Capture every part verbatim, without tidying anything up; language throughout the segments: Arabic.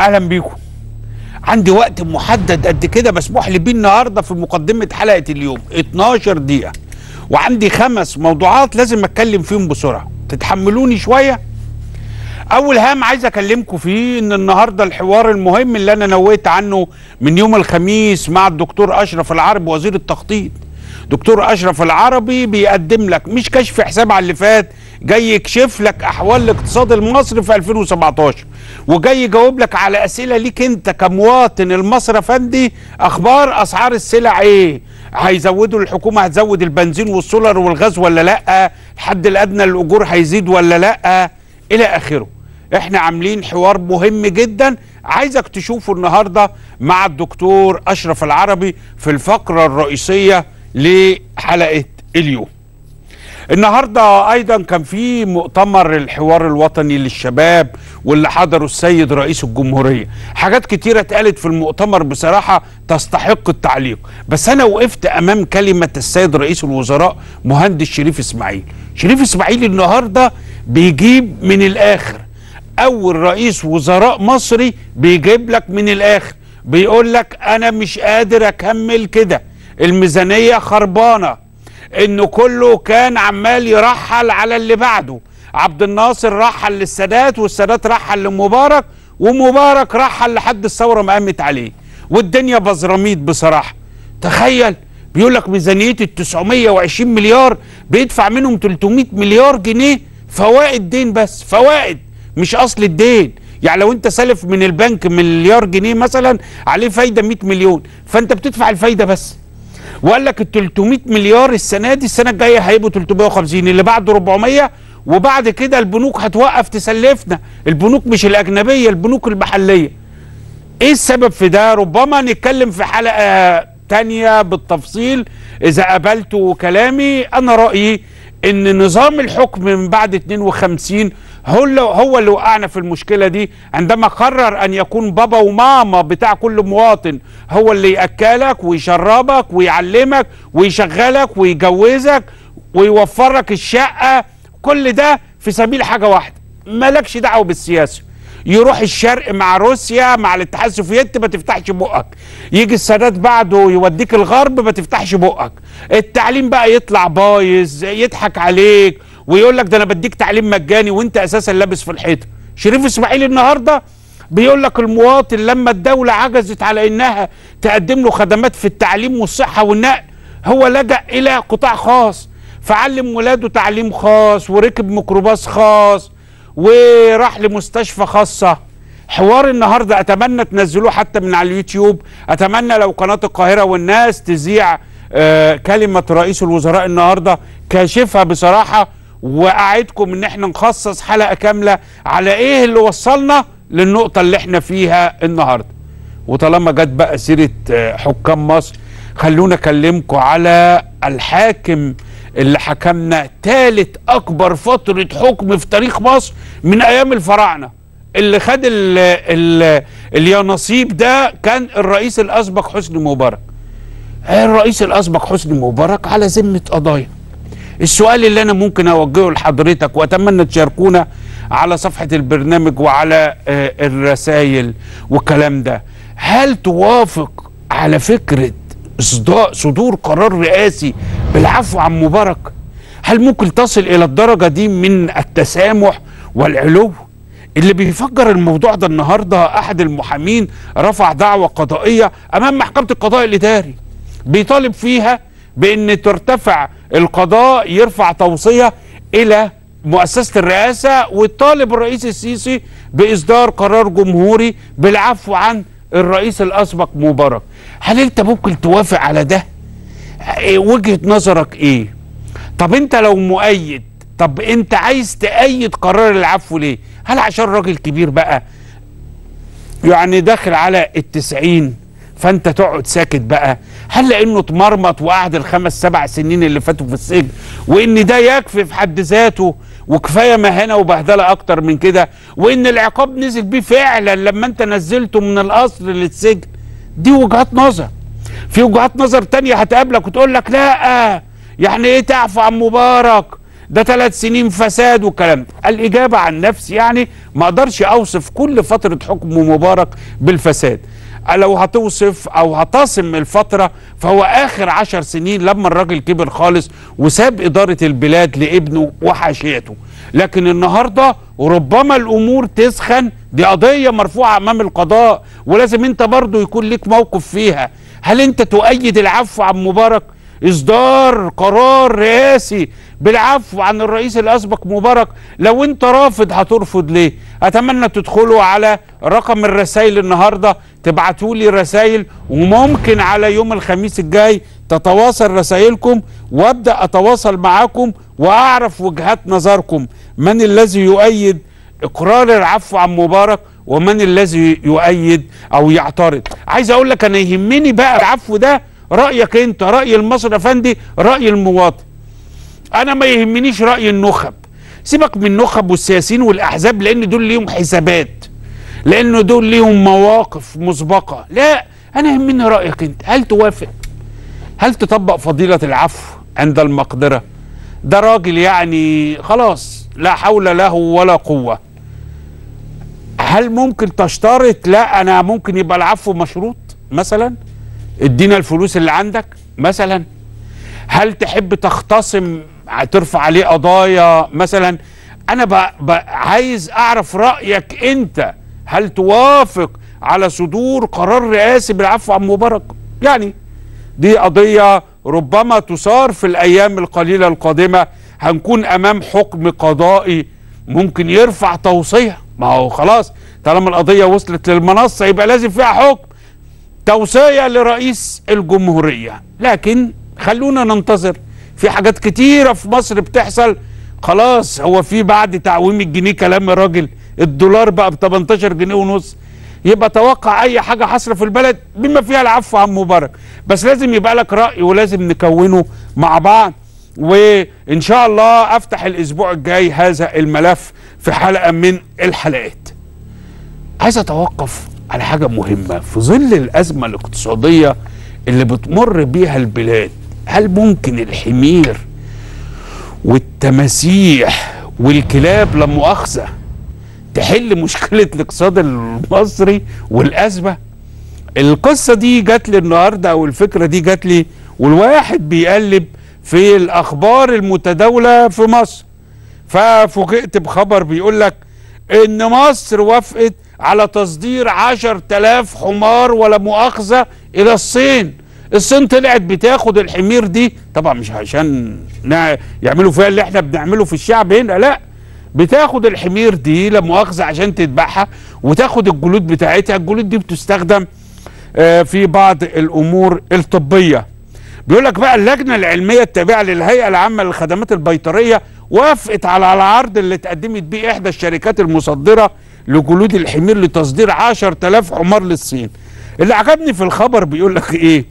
اهلا بيكم. عندي وقت محدد قد كده مسموح لي بيه النهارده في مقدمه حلقه اليوم اتناشر دقيقه، وعندي خمس موضوعات لازم اتكلم فيهم بسرعه، تتحملوني شويه. اول هام عايز اكلمكم فيه ان النهارده الحوار المهم اللي انا نويت عنه من يوم الخميس مع الدكتور اشرف العربي وزير التخطيط. دكتور اشرف العربي بيقدم لك مش كشف حساب على اللي فات، جاي يكشف لك احوال الاقتصاد المصري في ألفين وسبعتاشر، وجاي يجاوب لك على اسئله ليك انت كمواطن المصري افندي. اخبار اسعار السلع ايه؟ هيزودوا الحكومه هتزود البنزين والسولر والغاز ولا لا؟ الحد الادنى للاجور هيزيد ولا لا؟ الى اخره. احنا عاملين حوار مهم جدا عايزك تشوفه النهارده مع الدكتور اشرف العربي في الفقره الرئيسيه لحلقه اليوم. النهارده ايضا كان في مؤتمر الحوار الوطني للشباب واللي حضره السيد رئيس الجمهوريه. حاجات كتيره اتقالت في المؤتمر بصراحه تستحق التعليق، بس انا وقفت امام كلمه السيد رئيس الوزراء مهندس شريف اسماعيل. شريف اسماعيل النهارده بيجيب من الاخر، اول رئيس وزراء مصري بيجيب لك من الاخر، بيقول لك انا مش قادر اكمل كده، الميزانيه خربانه، انه كله كان عمال يرحل على اللي بعده. عبد الناصر رحل للسادات والسادات رحل لمبارك ومبارك رحل لحد الثوره ما قامت عليه، والدنيا بزراميط بصراحه. تخيل بيقول لك ميزانيه ال تسعمية وعشرين مليار بيدفع منهم تلتمية مليار جنيه فوائد دين، بس فوائد مش اصل الدين. يعني لو انت سالف من البنك مليار جنيه مثلا عليه فايده مية مليون، فانت بتدفع الفايده بس. وقال لك ال تلتمية مليار السنه دي، السنه الجايه هيبقوا تلتمية وخمسين، اللي بعده أربعمية، وبعد كده البنوك هتوقف تسلفنا، البنوك مش الاجنبيه، البنوك المحليه. ايه السبب في ده؟ ربما نتكلم في حلقه تانيه بالتفصيل اذا قبلتوا كلامي. انا رايي ان نظام الحكم من بعد اتنين وخمسين هو اللي هو اللي وقعنا في المشكله دي، عندما قرر ان يكون بابا وماما بتاع كل مواطن هو اللي ياكلك ويشربك ويعلمك ويشغلك ويجوزك ويوفرك الشقه، كل ده في سبيل حاجه واحده، مالكش دعوه بالسياسه. يروح الشرق مع روسيا مع الاتحاد السوفيتي ما تفتحش بقك، يجي السادات بعده يوديك الغرب ما تفتحش بقك. التعليم بقى يطلع بايظ، يضحك عليك ويقول لك ده انا بديك تعليم مجاني وانت اساسا لابس في الحيطه. شريف اسماعيل النهارده بيقول لك المواطن لما الدوله عجزت على انها تقدم له خدمات في التعليم والصحه والنقل، هو لجأ الى قطاع خاص، فعلم ولاده تعليم خاص وركب ميكروباص خاص وراح لمستشفى خاصه. حوار النهارده اتمنى تنزلوه حتى من على اليوتيوب، اتمنى لو قناه القاهره والناس تذيع آه كلمه رئيس الوزراء النهارده كاشفها بصراحه، واعدكم ان احنا نخصص حلقه كامله على ايه اللي وصلنا للنقطه اللي احنا فيها النهارده. وطالما جت بقى سيره آه حكام مصر، خلونا اكلمكم على الحاكم اللي حكمنا ثالث اكبر فتره حكم في تاريخ مصر من ايام الفراعنه. اللي خد ال ال اليانصيب ده كان الرئيس الاسبق حسني مبارك. الرئيس الاسبق حسني مبارك على ذمه قضايا. السؤال اللي انا ممكن اوجهه لحضرتك واتمنى تشاركونا على صفحه البرنامج وعلى الرسائل والكلام ده، هل توافق على فكره صدور قرار رئاسي بالعفو عن مبارك؟ هل ممكن تصل الى الدرجه دي من التسامح والعلو؟ اللي بيفكر الموضوع ده النهارده احد المحامين رفع دعوى قضائيه امام محكمه القضاء الاداري بيطالب فيها بان ترتفع القضاء، يرفع توصيه الى مؤسسه الرئاسه ويطالب الرئيس السيسي باصدار قرار جمهوري بالعفو عن الرئيس الاسبق مبارك. هل انت ممكن توافق على ده؟ وجهة نظرك ايه؟ طب انت لو مؤيد، طب انت عايز تأيد قرار العفو ليه؟ هل عشان راجل كبير بقى يعني داخل على التسعين فانت تقعد ساكت بقى؟ هل لانه اتمرمط وقعد الخمس سبع سنين اللي فاتوا في السجن وان ده يكفي في حد ذاته وكفايه مهانه وبهدله اكتر من كده، وان العقاب نزل بيه فعلا لما انت نزلته من القصر للسجن؟ دي وجهات نظر. في وجهات نظر تانية هتقابلك وتقول لك لا، يعني ايه تعفو عن مبارك؟ ده ثلاث سنين فساد والكلام ده. الاجابه عن نفسي يعني ما اقدرش اوصف كل فتره حكم مبارك بالفساد. لو هتوصف او هتصم الفتره فهو اخر عشر سنين لما الراجل كبر خالص وساب اداره البلاد لابنه وحاشيته. لكن النهارده ربما الامور تسخن، دي قضيه مرفوعه امام القضاء ولازم انت برضو يكون ليك موقف فيها. هل انت تؤيد العفو عن مبارك؟ اصدار قرار رئاسي بالعفو عن الرئيس الاسبق مبارك، لو انت رافض هترفض ليه؟ اتمنى تدخلوا على رقم الرسائل النهارده، تبعتوا لي رسائل، وممكن على يوم الخميس الجاي تتواصل رسائلكم وابدا اتواصل معاكم واعرف وجهات نظركم، من الذي يؤيد اقرار العفو عن مبارك ومن الذي يؤيد او يعترض. عايز اقول لك انا يهمني بقى العفو ده رايك انت، راي المصري افندي، راي المواطن. انا ما يهمنيش راي النخب، سيبك من النخب والسياسيين والاحزاب لان دول ليهم حسابات، لان دول ليهم مواقف مسبقه. لا، انا يهمني رايك انت. هل توافق؟ هل تطبق فضيله العفو عند المقدره؟ ده راجل يعني خلاص لا حول له ولا قوه. هل ممكن تشترط لا انا ممكن يبقى العفو مشروط مثلا؟ ادينا الفلوس اللي عندك مثلا. هل تحب تختصم ترفع عليه قضايا مثلا؟ انا ب... ب... عايز اعرف رايك انت. هل توافق على صدور قرار رئاسي بالعفو عن مبارك؟ يعني دي قضيه ربما تثار في الايام القليله القادمه. هنكون امام حكم قضائي ممكن يرفع توصيه، ما هو خلاص طالما القضيه وصلت للمنصه يبقى لازم فيها حكم، توصيه لرئيس الجمهوريه. لكن خلونا ننتظر، في حاجات كتيره في مصر بتحصل. خلاص هو في بعد تعويم الجنيه كلام الراجل الدولار بقى ب تمنتاشر جنيه ونص، يبقى توقع اي حاجه حاصله في البلد بما فيها العفو عن مبارك. بس لازم يبقى لك راي ولازم نكونه مع بعض، وان شاء الله افتح الاسبوع الجاي هذا الملف في حلقه من الحلقات. عايز اتوقف على حاجه مهمه في ظل الازمه الاقتصاديه اللي بتمر بيها البلاد. هل ممكن الحمير والتماسيح والكلاب لا مؤاخذه تحل مشكله الاقتصاد المصري والازمه؟ القصه دي جات لي النهارده او الفكره دي جات لي والواحد بيقلب في الاخبار المتداوله في مصر، ففوجئت بخبر بيقول لك ان مصر وافقت على تصدير عشر تلاف حمار ولا مؤاخذه الى الصين. الصين طلعت بتاخد الحمير دي، طبعا مش عشان يعملوا فيها اللي احنا بنعمله في الشعب هنا، لا، بتاخد الحمير دي لا مؤاخذه عشان تذبحها وتاخد الجلود بتاعتها. الجلود دي بتستخدم في بعض الامور الطبيه. بيقول لك بقى اللجنه العلميه التابعه للهيئه العامه للخدمات البيطريه وافقت على العرض اللي اتقدمت بيه احدى الشركات المصدره لجلود الحمير لتصدير عشر تلاف حمار للصين. اللي عجبني في الخبر بيقول لك ايه؟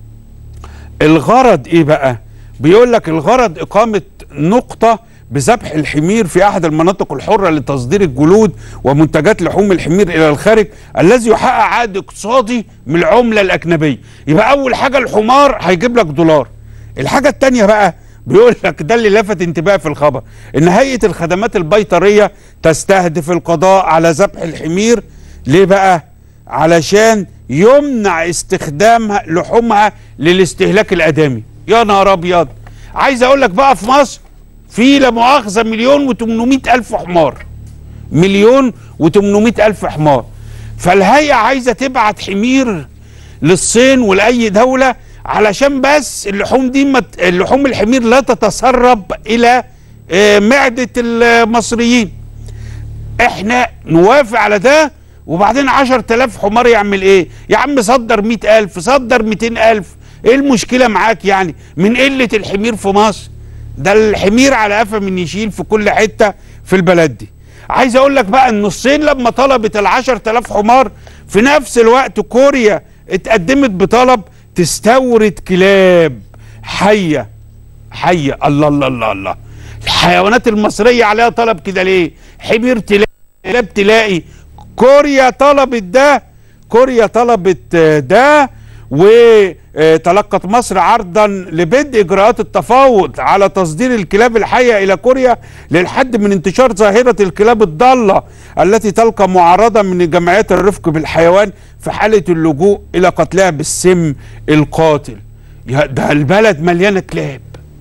الغرض ايه بقى؟ بيقول لك الغرض اقامه نقطه بذبح الحمير في احد المناطق الحره لتصدير الجلود ومنتجات لحوم الحمير الى الخارج الذي يحقق عائد اقتصادي من العمله الاجنبيه. يبقى اول حاجه الحمار هيجيب لك دولار. الحاجه الثانيه بقى بيقول لك ده اللي لفت انتباهي في الخبر، ان هيئه الخدمات البيطريه تستهدف القضاء على ذبح الحمير. ليه بقى؟ علشان يمنع استخدامها لحومها للاستهلاك الادمي. يا نهار ابيض! عايز اقول لك بقى في مصر في لا مؤاخذه مليون وتمنمية الف حمار، مليون وتمنمية الف حمار. فالهيئه عايزه تبعت حمير للصين ولاي دوله علشان بس اللحوم دي مت... اللحوم الحمير لا تتسرب الى معده المصريين. احنا نوافق على ده وبعدين عشر تلاف حمار يعمل ايه؟ يا عم صدر مئة الف، صدر مئتين الف، ايه المشكله معاك يعني من قله الحمير في مصر؟ ده الحمير على قفا من يشيل في كل حته في البلد دي. عايز اقول لك بقى ان الصين لما طلبت العشر تلاف حمار في نفس الوقت كوريا اتقدمت بطلب تستورد كلاب حيه حيه. الله الله الله الله، الحيوانات المصريه عليها طلب كده ليه؟ حمير تلاقي، كلاب تلاقي. كوريا طلبت ده، كوريا طلبت ده وتلقت مصر عرضا لبدء اجراءات التفاوض على تصدير الكلاب الحيه الى كوريا للحد من انتشار ظاهره الكلاب الضاله التي تلقى معارضه من جمعيات الرفق بالحيوان في حاله اللجوء الى قتلها بالسم القاتل. يا ده البلد مليانه كلاب،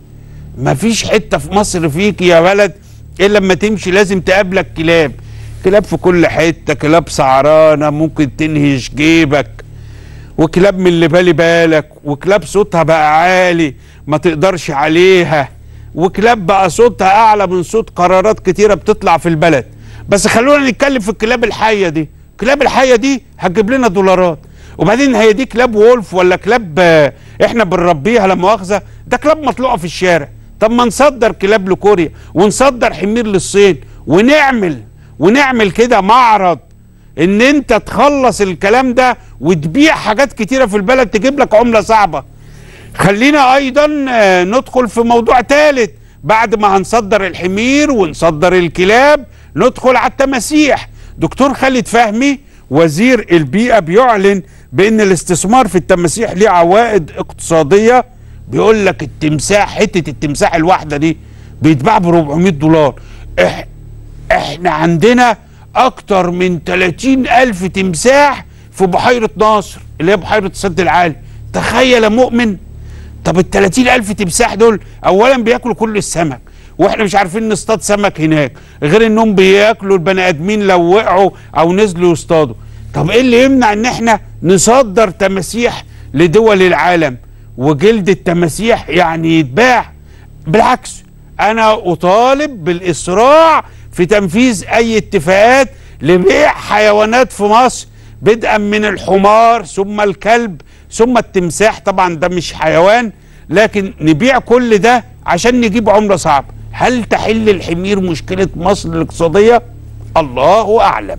مفيش حته في مصر فيك يا بلد الا لما تمشي لازم تقابلك كلاب، كلاب في كل حته، كلاب سعرانه ممكن تنهش جيبك، وكلاب من اللي بالي بالك، وكلاب صوتها بقى عالي ما تقدرش عليها، وكلاب بقى صوتها اعلى من صوت قرارات كتيره بتطلع في البلد. بس خلونا نتكلم في الكلاب الحيه دي، الكلاب الحيه دي هتجيب لنا دولارات، وبعدين هي دي كلاب وولف ولا كلاب احنا بنربيها لا مؤاخذه؟ ده كلاب مطلوقه في الشارع. طب ما نصدر كلاب لكوريا ونصدر حمير للصين ونعمل ونعمل كده معرض ان انت تخلص الكلام ده وتبيع حاجات كتيره في البلد تجيب لك عمله صعبه. خلينا ايضا ندخل في موضوع ثالث، بعد ما هنصدر الحمير ونصدر الكلاب ندخل على التماسيح. دكتور خالد فهمي وزير البيئه بيعلن بان الاستثمار في التماسيح ليه عوائد اقتصاديه. بيقول لك التمساح، حته التمساح الواحده دي بيتباع ب أربعمية دولار. إح احنا عندنا اكتر من ثلاثين ألف تمساح في بحيره ناصر اللي هي بحيره السد العالي. تخيل يا مؤمن. طب ال ثلاثين ألف تمساح دول اولا بياكلوا كل السمك، واحنا مش عارفين نصطاد سمك هناك، غير انهم بياكلوا البني ادمين لو وقعوا او نزلوا يصطادوا. طب ايه اللي يمنع ان احنا نصدر تماسيح لدول العالم وجلد التماسيح يعني يتباع؟ بالعكس انا اطالب بالاسراع في تنفيذ اي اتفاقات لبيع حيوانات في مصر، بدءا من الحمار ثم الكلب ثم التمساح. طبعا ده مش حيوان، لكن نبيع كل ده عشان نجيب عملة صعبة. هل تحل الحمير مشكلة مصر الاقتصادية؟ الله اعلم.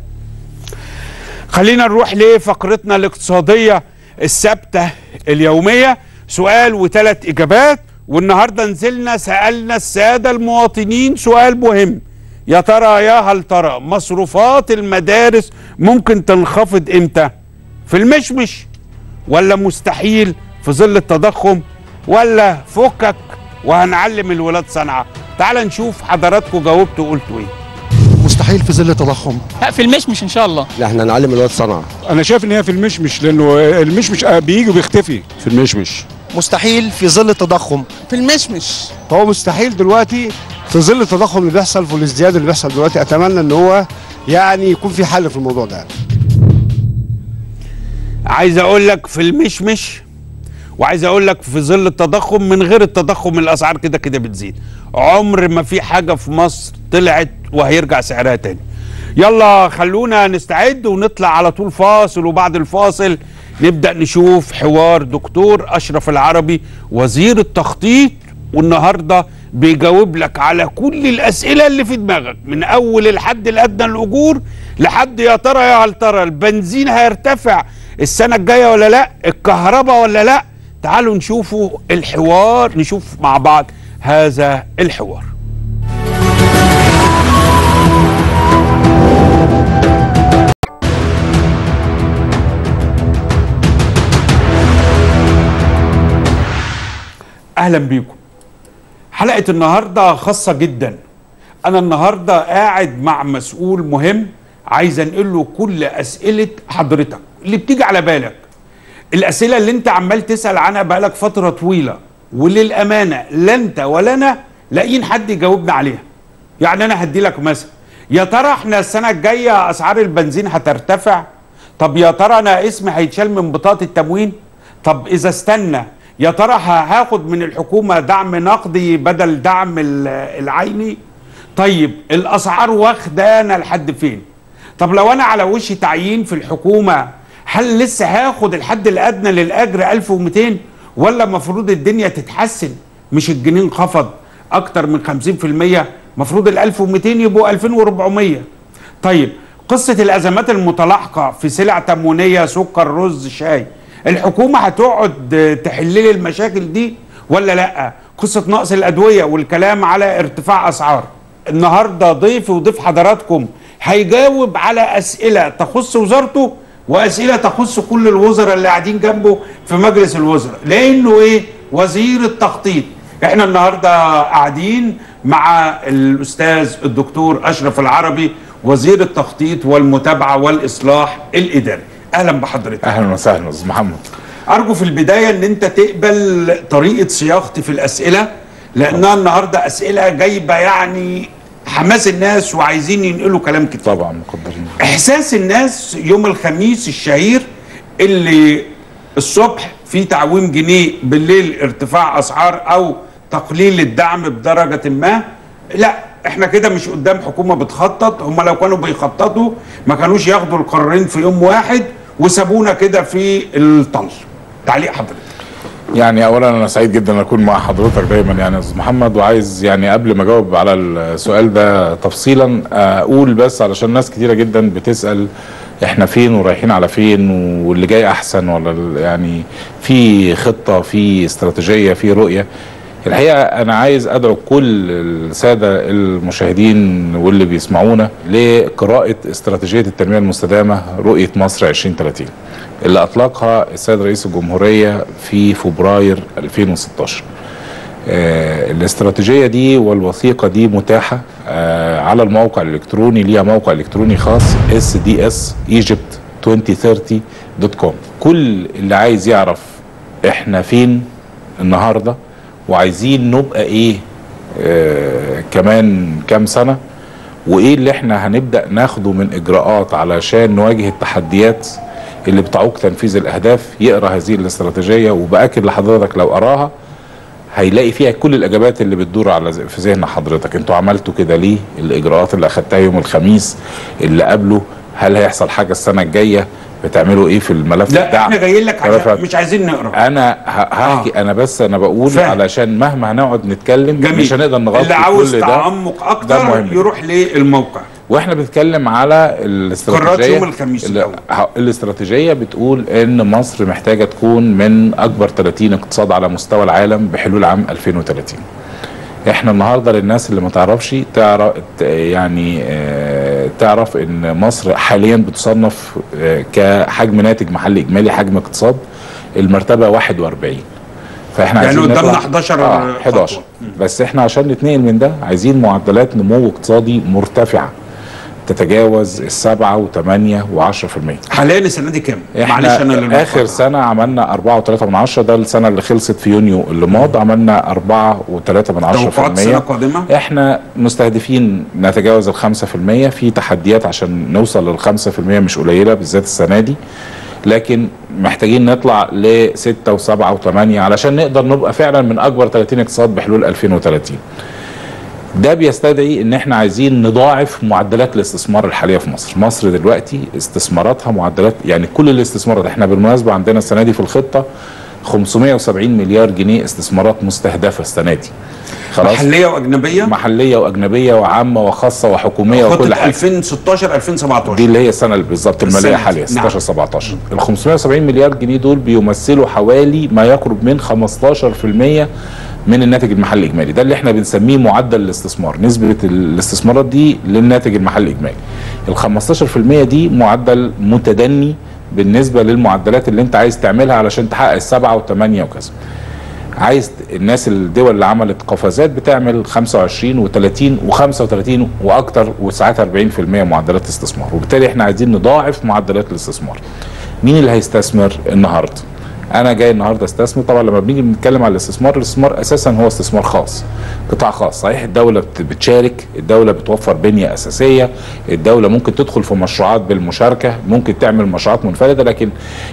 خلينا نروح لفقرتنا الاقتصادية الثابتة اليومية، سؤال وثلاث اجابات. والنهارده نزلنا سألنا السادة المواطنين سؤال مهم، يا ترى يا هل ترى مصروفات المدارس ممكن تنخفض امتى؟ في المشمش ولا مستحيل في ظل التضخم، ولا فكك وهنعلم الولاد صنعة؟ تعال نشوف حضراتكم جاوبتوا وقلتوا ايه. مستحيل في ظل التضخم. لا في المشمش ان شاء الله. لا احنا هنعلم الولاد صنعة. انا شايف ان هي في المشمش، لانه المشمش بيجي وبيختفي في المشمش. مستحيل في ظل التضخم. في المشمش. هو مستحيل دلوقتي في ظل التضخم اللي بيحصل والازدياد اللي بيحصل دلوقتي. اتمنى ان هو يعني يكون في حل في الموضوع ده. عايز اقول لك في المشمش، وعايز اقول لك في ظل التضخم. من غير التضخم الاسعار كده كده بتزيد. عمر ما في حاجه في مصر طلعت وهيرجع سعرها تاني. يلا خلونا نستعد ونطلع على طول فاصل، وبعد الفاصل نبدأ نشوف حوار دكتور أشرف العربي وزير التخطيط، والنهارده بيجاوب لك على كل الأسئلة اللي في دماغك، من أول الحد الأدنى للأجور لحد يا ترى يا هل ترى البنزين هيرتفع السنة الجاية ولا لا، الكهرباء ولا لا. تعالوا نشوفوا الحوار، نشوف مع بعض هذا الحوار. اهلا بيكم. حلقه النهارده خاصه جدا. انا النهارده قاعد مع مسؤول مهم، عايز انقل له كل اسئله حضرتك اللي بتيجي على بالك، الاسئله اللي انت عمال تسال عنها بقالك فتره طويله، وللامانه لا انت ولا انا لاقيين حد يجاوبنا عليها. يعني انا هدي لك مثلا، يا ترى احنا السنه الجايه اسعار البنزين هترتفع؟ طب يا ترى انا اسمي هيتشال من بطاقه التموين؟ طب اذا استنى يا ترى هاخد من الحكومة دعم نقدي بدل دعم العيني؟ طيب الأسعار واخدانا لحد فين؟ طب لو أنا على وش تعيين في الحكومة هل لسه هاخد الحد الأدنى للأجر ألف ومئتين، ولا مفروض الدنيا تتحسن؟ مش الجنيه انخفض أكتر من خمسين في المية، مفروض ال ألف ومئتين يبقوا ألفين وأربعمية. طيب قصة الأزمات المتلاحقة في سلع تموينية، سكر، رز، شاي، الحكومة هتقعد تحل لي المشاكل دي ولا لا؟ قصة نقص الأدوية والكلام على ارتفاع أسعار. النهاردة ضيفي وضيف حضراتكم هيجاوب على أسئلة تخص وزارته واسئله تخص كل الوزراء اللي قاعدين جنبه في مجلس الوزراء، لانه ايه؟ وزير التخطيط. احنا النهارده قاعدين مع الاستاذ الدكتور اشرف العربي وزير التخطيط والمتابعه والاصلاح الاداري. اهلا بحضرتك. اهلا وسهلا استاذ محمد. ارجو في البدايه ان انت تقبل طريقه صياغتي في الاسئله، لانها النهارده اسئله جايبه يعني حماس الناس وعايزين ينقلوا كلام كتير. طبعا مقدرين. احساس الناس يوم الخميس الشهير اللي الصبح في تعويم جنيه، بالليل ارتفاع اسعار او تقليل الدعم بدرجه ما. لا، احنا كده مش قدام حكومه بتخطط. هم لو كانوا بيخططوا ما كانوش ياخدوا القرارين في يوم واحد وسابونا كده في الطل. تعليق حضرتك. يعني اولا انا سعيد جدا ان اكون مع حضرتك دايما يعني يا استاذ محمد، وعايز يعني قبل ما اجاوب على السؤال ده تفصيلا اقول بس علشان ناس كتيره جدا بتسال احنا فين ورايحين على فين واللي جاي احسن ولا يعني في خطه في استراتيجيه في رؤيه. الحقيقه انا عايز ادعو كل الساده المشاهدين واللي بيسمعونا لقراءه استراتيجيه التنميه المستدامه رؤيه مصر عشرين ثلاثين اللي اطلقها السيد رئيس الجمهوريه في فبراير ألفين وستاشر. آه الاستراتيجيه دي والوثيقه دي متاحه آه على الموقع الالكتروني، ليها موقع الكتروني خاص اس دي اس ايجيبت ألفين وثلاثين دوت كوم. كل اللي عايز يعرف احنا فين النهارده وعايزين نبقى ايه آه كمان كام سنه، وايه اللي احنا هنبدا ناخده من اجراءات علشان نواجه التحديات اللي بتعوق تنفيذ الاهداف، يقرا هذه الاستراتيجيه. وباكد لحضرتك لو قراها هيلاقي فيها كل الاجابات اللي بتدور على في ذهن حضرتك. انتوا عملتوا كده ليه؟ الاجراءات اللي اخدتها يوم الخميس اللي قبله، هل هيحصل حاجه السنه الجايه؟ بتعملوا ايه في الملف لا الدعم؟ احنا جايين لك عشان مش عايزين نقرا. انا هحكي آه. انا بس انا بقول فهم. علشان مهما هنقعد نتكلم جميل. مش هنقدر نغطي كل ده. اللي عاوز تعمق اكتر يروح للموقع. واحنا بنتكلم على الاستراتيجيه يوم الخميس الأول. الاستراتيجيه بتقول ان مصر محتاجه تكون من اكبر ثلاثين اقتصاد على مستوى العالم بحلول عام ألفين وثلاثين. احنا النهارده للناس اللي ما تعرفش تعرف يعني اه تعرف ان مصر حاليا بتصنف اه كحجم ناتج محلي اجمالي حجم اقتصاد المرتبه واحد وأربعين. فاحنا يعني عايزين قدامنا حداشر آه حداشر. بس احنا عشان نتنقل من ده عايزين معدلات نمو اقتصادي مرتفعه تتجاوز السبعة وثمانية وعشرة في المية. حاليا السنة دي كام؟ معلش انا اخر سنة عملنا أربعة وثلاثة من عشرة، ده السنة اللي خلصت في يونيو اللي ماض عملنا أربعة وثلاثة من عشرة في المية. توقعات السنة القادمة؟ احنا مستهدفين نتجاوز الخمسة في المية، في تحديات عشان نوصل للخمسة في المية مش قليلة بالذات السنة دي، لكن محتاجين نطلع لستة وسبعة وثمانية علشان نقدر نبقى فعلا من اكبر ثلاثين اقتصاد بحلول ألفين وثلاثين. ده بيستدعي ان احنا عايزين نضاعف معدلات الاستثمار الحاليه في مصر. مصر دلوقتي استثماراتها معدلات يعني كل الاستثمارات، احنا بالمناسبه عندنا السنه دي في الخطه خمسمائة وسبعين مليار جنيه استثمارات مستهدفه السنه دي. خلاص؟ محليه واجنبيه؟ محليه واجنبيه وعامه وخاصه وحكوميه وكل حاجه. ألفين وستاشر ألفين وسبعتاشر دي اللي هي السنه اللي بالظبط الماليه الحاليه ستاشر سبعتاشر. ال خمسمائة وسبعين مليار جنيه دول بيمثلوا حوالي ما يقرب من خمستاشر في المية من الناتج المحلي الاجمالي. ده اللي احنا بنسميه معدل الاستثمار، نسبه الاستثمارات دي للناتج المحلي الاجمالي. ال خمستاشر في المية دي معدل متدني بالنسبه للمعدلات اللي انت عايز تعملها علشان تحقق السبعه وثمانيه وكذا. عايز الناس الدول اللي عملت قفزات بتعمل خمسة وعشرين وثلاثين وخمسة وثلاثين واكتر وساعات أربعين في المية معدلات استثمار، وبالتالي احنا عايزين نضاعف معدلات الاستثمار. مين اللي هيستثمر النهارده؟ انا جاي النهارده استثمر. طبعا لما بنيجي بنتكلم على الاستثمار، الاستثمار اساسا هو استثمار خاص، قطاع خاص. صحيح الدوله بتشارك، الدوله بتوفر بنيه اساسيه، الدوله ممكن تدخل في مشروعات بالمشاركه، ممكن تعمل مشروعات منفرده، لكن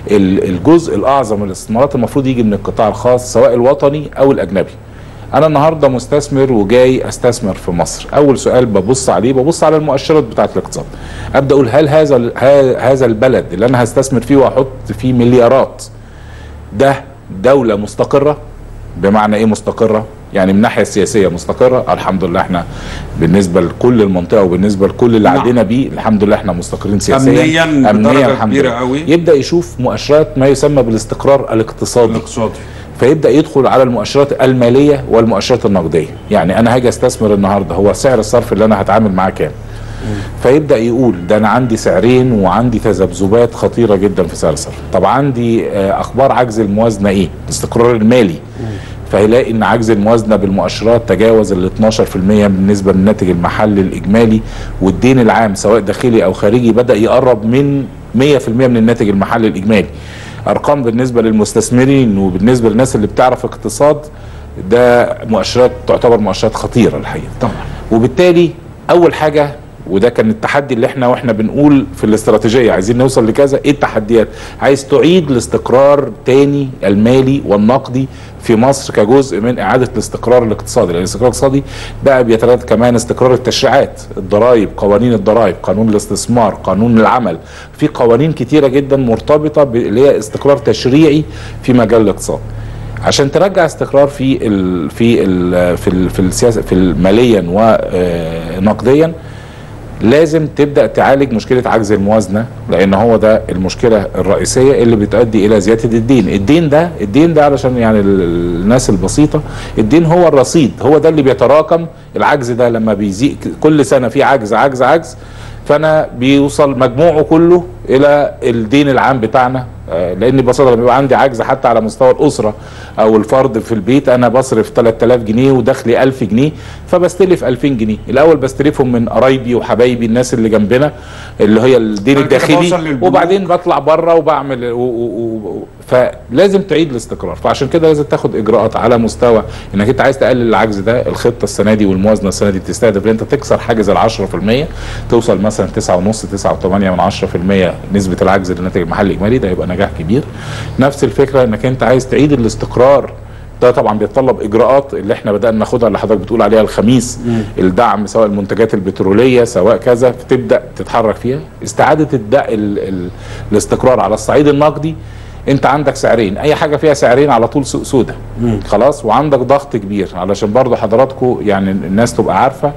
الجزء الاعظم من الاستثمارات المفروض يجي من القطاع الخاص سواء الوطني او الاجنبي. انا النهارده مستثمر وجاي استثمر في مصر، اول سؤال ببص عليه ببص على المؤشرات بتاعه الاقتصاد. ابدا اقول هل هذا هذا البلد اللي انا هستثمر فيه واحط فيه مليارات ده دولة مستقرة؟ بمعنى ايه مستقرة؟ يعني من الناحية السياسية مستقرة، الحمد لله احنا بالنسبة لكل المنطقة وبالنسبة لكل اللي عدينا بيه الحمد لله احنا مستقرين سياسيا امنيا بدرجة كبيرة قوي. يبدأ يشوف مؤشرات ما يسمى بالاستقرار الاقتصادي. الاقتصادي. فيبدأ يدخل على المؤشرات المالية والمؤشرات النقدية. يعني انا هاجي استثمر النهاردة، هو سعر الصرف اللي انا هتعامل معاه كام؟ فيبدا يقول ده انا عندي سعرين وعندي تذبذبات خطيره جدا في سعر الصرف. طب عندي آه اخبار عجز الموازنه ايه؟ الاستقرار المالي. فهيلاقي ان عجز الموازنه بالمؤشرات تجاوز ال اتناشر في المية بالنسبه للناتج المحلي الاجمالي، والدين العام سواء داخلي او خارجي بدا يقرب من مية في المية من الناتج المحلي الاجمالي. ارقام بالنسبه للمستثمرين وبالنسبه للناس اللي بتعرف اقتصاد، ده مؤشرات تعتبر مؤشرات خطيره الحقيقه. طبعا. وبالتالي اول حاجه، وده كان التحدي اللي احنا واحنا بنقول في الاستراتيجيه عايزين نوصل لكذا، ايه التحديات؟ عايز تعيد الاستقرار تاني المالي والنقدي في مصر كجزء من اعاده الاستقرار الاقتصادي، لان الاستقرار الاقتصادي بقى بيترتب كمان استقرار التشريعات، الضرائب، قوانين الضرائب، قانون الاستثمار، قانون العمل، في قوانين كتيره جدا مرتبطه اللي هي استقرار تشريعي في مجال الاقتصاد. عشان ترجع استقرار في ال في ال في ال في السياسه في ماليا ونقديا، لازم تبدأ تعالج مشكلة عجز الموازنة، لأن هو ده المشكلة الرئيسية اللي بتؤدي إلى زيادة الدين. الدين ده الدين ده علشان يعني الناس البسيطة، الدين هو الرصيد، هو ده اللي بيتراكم. العجز ده لما بيزيد كل سنة في عجز عجز عجز، فأنا بيوصل مجموعه كله إلى الدين العام بتاعنا. لان ببساطه لما يبقى عندي عجز حتى على مستوى الاسره او الفرد في البيت، انا بصرف تلات آلاف جنيه ودخلي ألف جنيه، فبستلف ألفين جنيه. الاول بستلفهم من قرايبي وحبايبي الناس اللي جنبنا اللي هي الدين الداخلي، وبعدين بطلع بره وبعمل و... و... و... فلازم تعيد الاستقرار. فعشان كده لازم تاخد اجراءات على مستوى انك انت عايز تقلل العجز ده. الخطه السنه دي والموازنه السنه دي بتستهدف ان انت تكسر حاجز ال عشرة في المية، توصل مثلا تسعة ونص تسعة وتمانية من عشرة في المية نسبه العجز للناتج المحلي الاجمالي، ده يبقى نجاح كبير. نفس الفكره انك انت عايز تعيد الاستقرار، ده طبعا بيتطلب اجراءات اللي احنا بدانا ناخدها اللي حضرتك بتقول عليها الخميس، مم. الدعم سواء المنتجات البتروليه سواء كذا، تبدا تتحرك فيها. استعاده الدع... ال... ال... الاستقرار على الصعيد النقدي. انت عندك سعرين، اي حاجه فيها سعرين على طول سوق سودا خلاص، وعندك ضغط كبير. علشان برضو حضراتكم يعني الناس تبقى عارفه،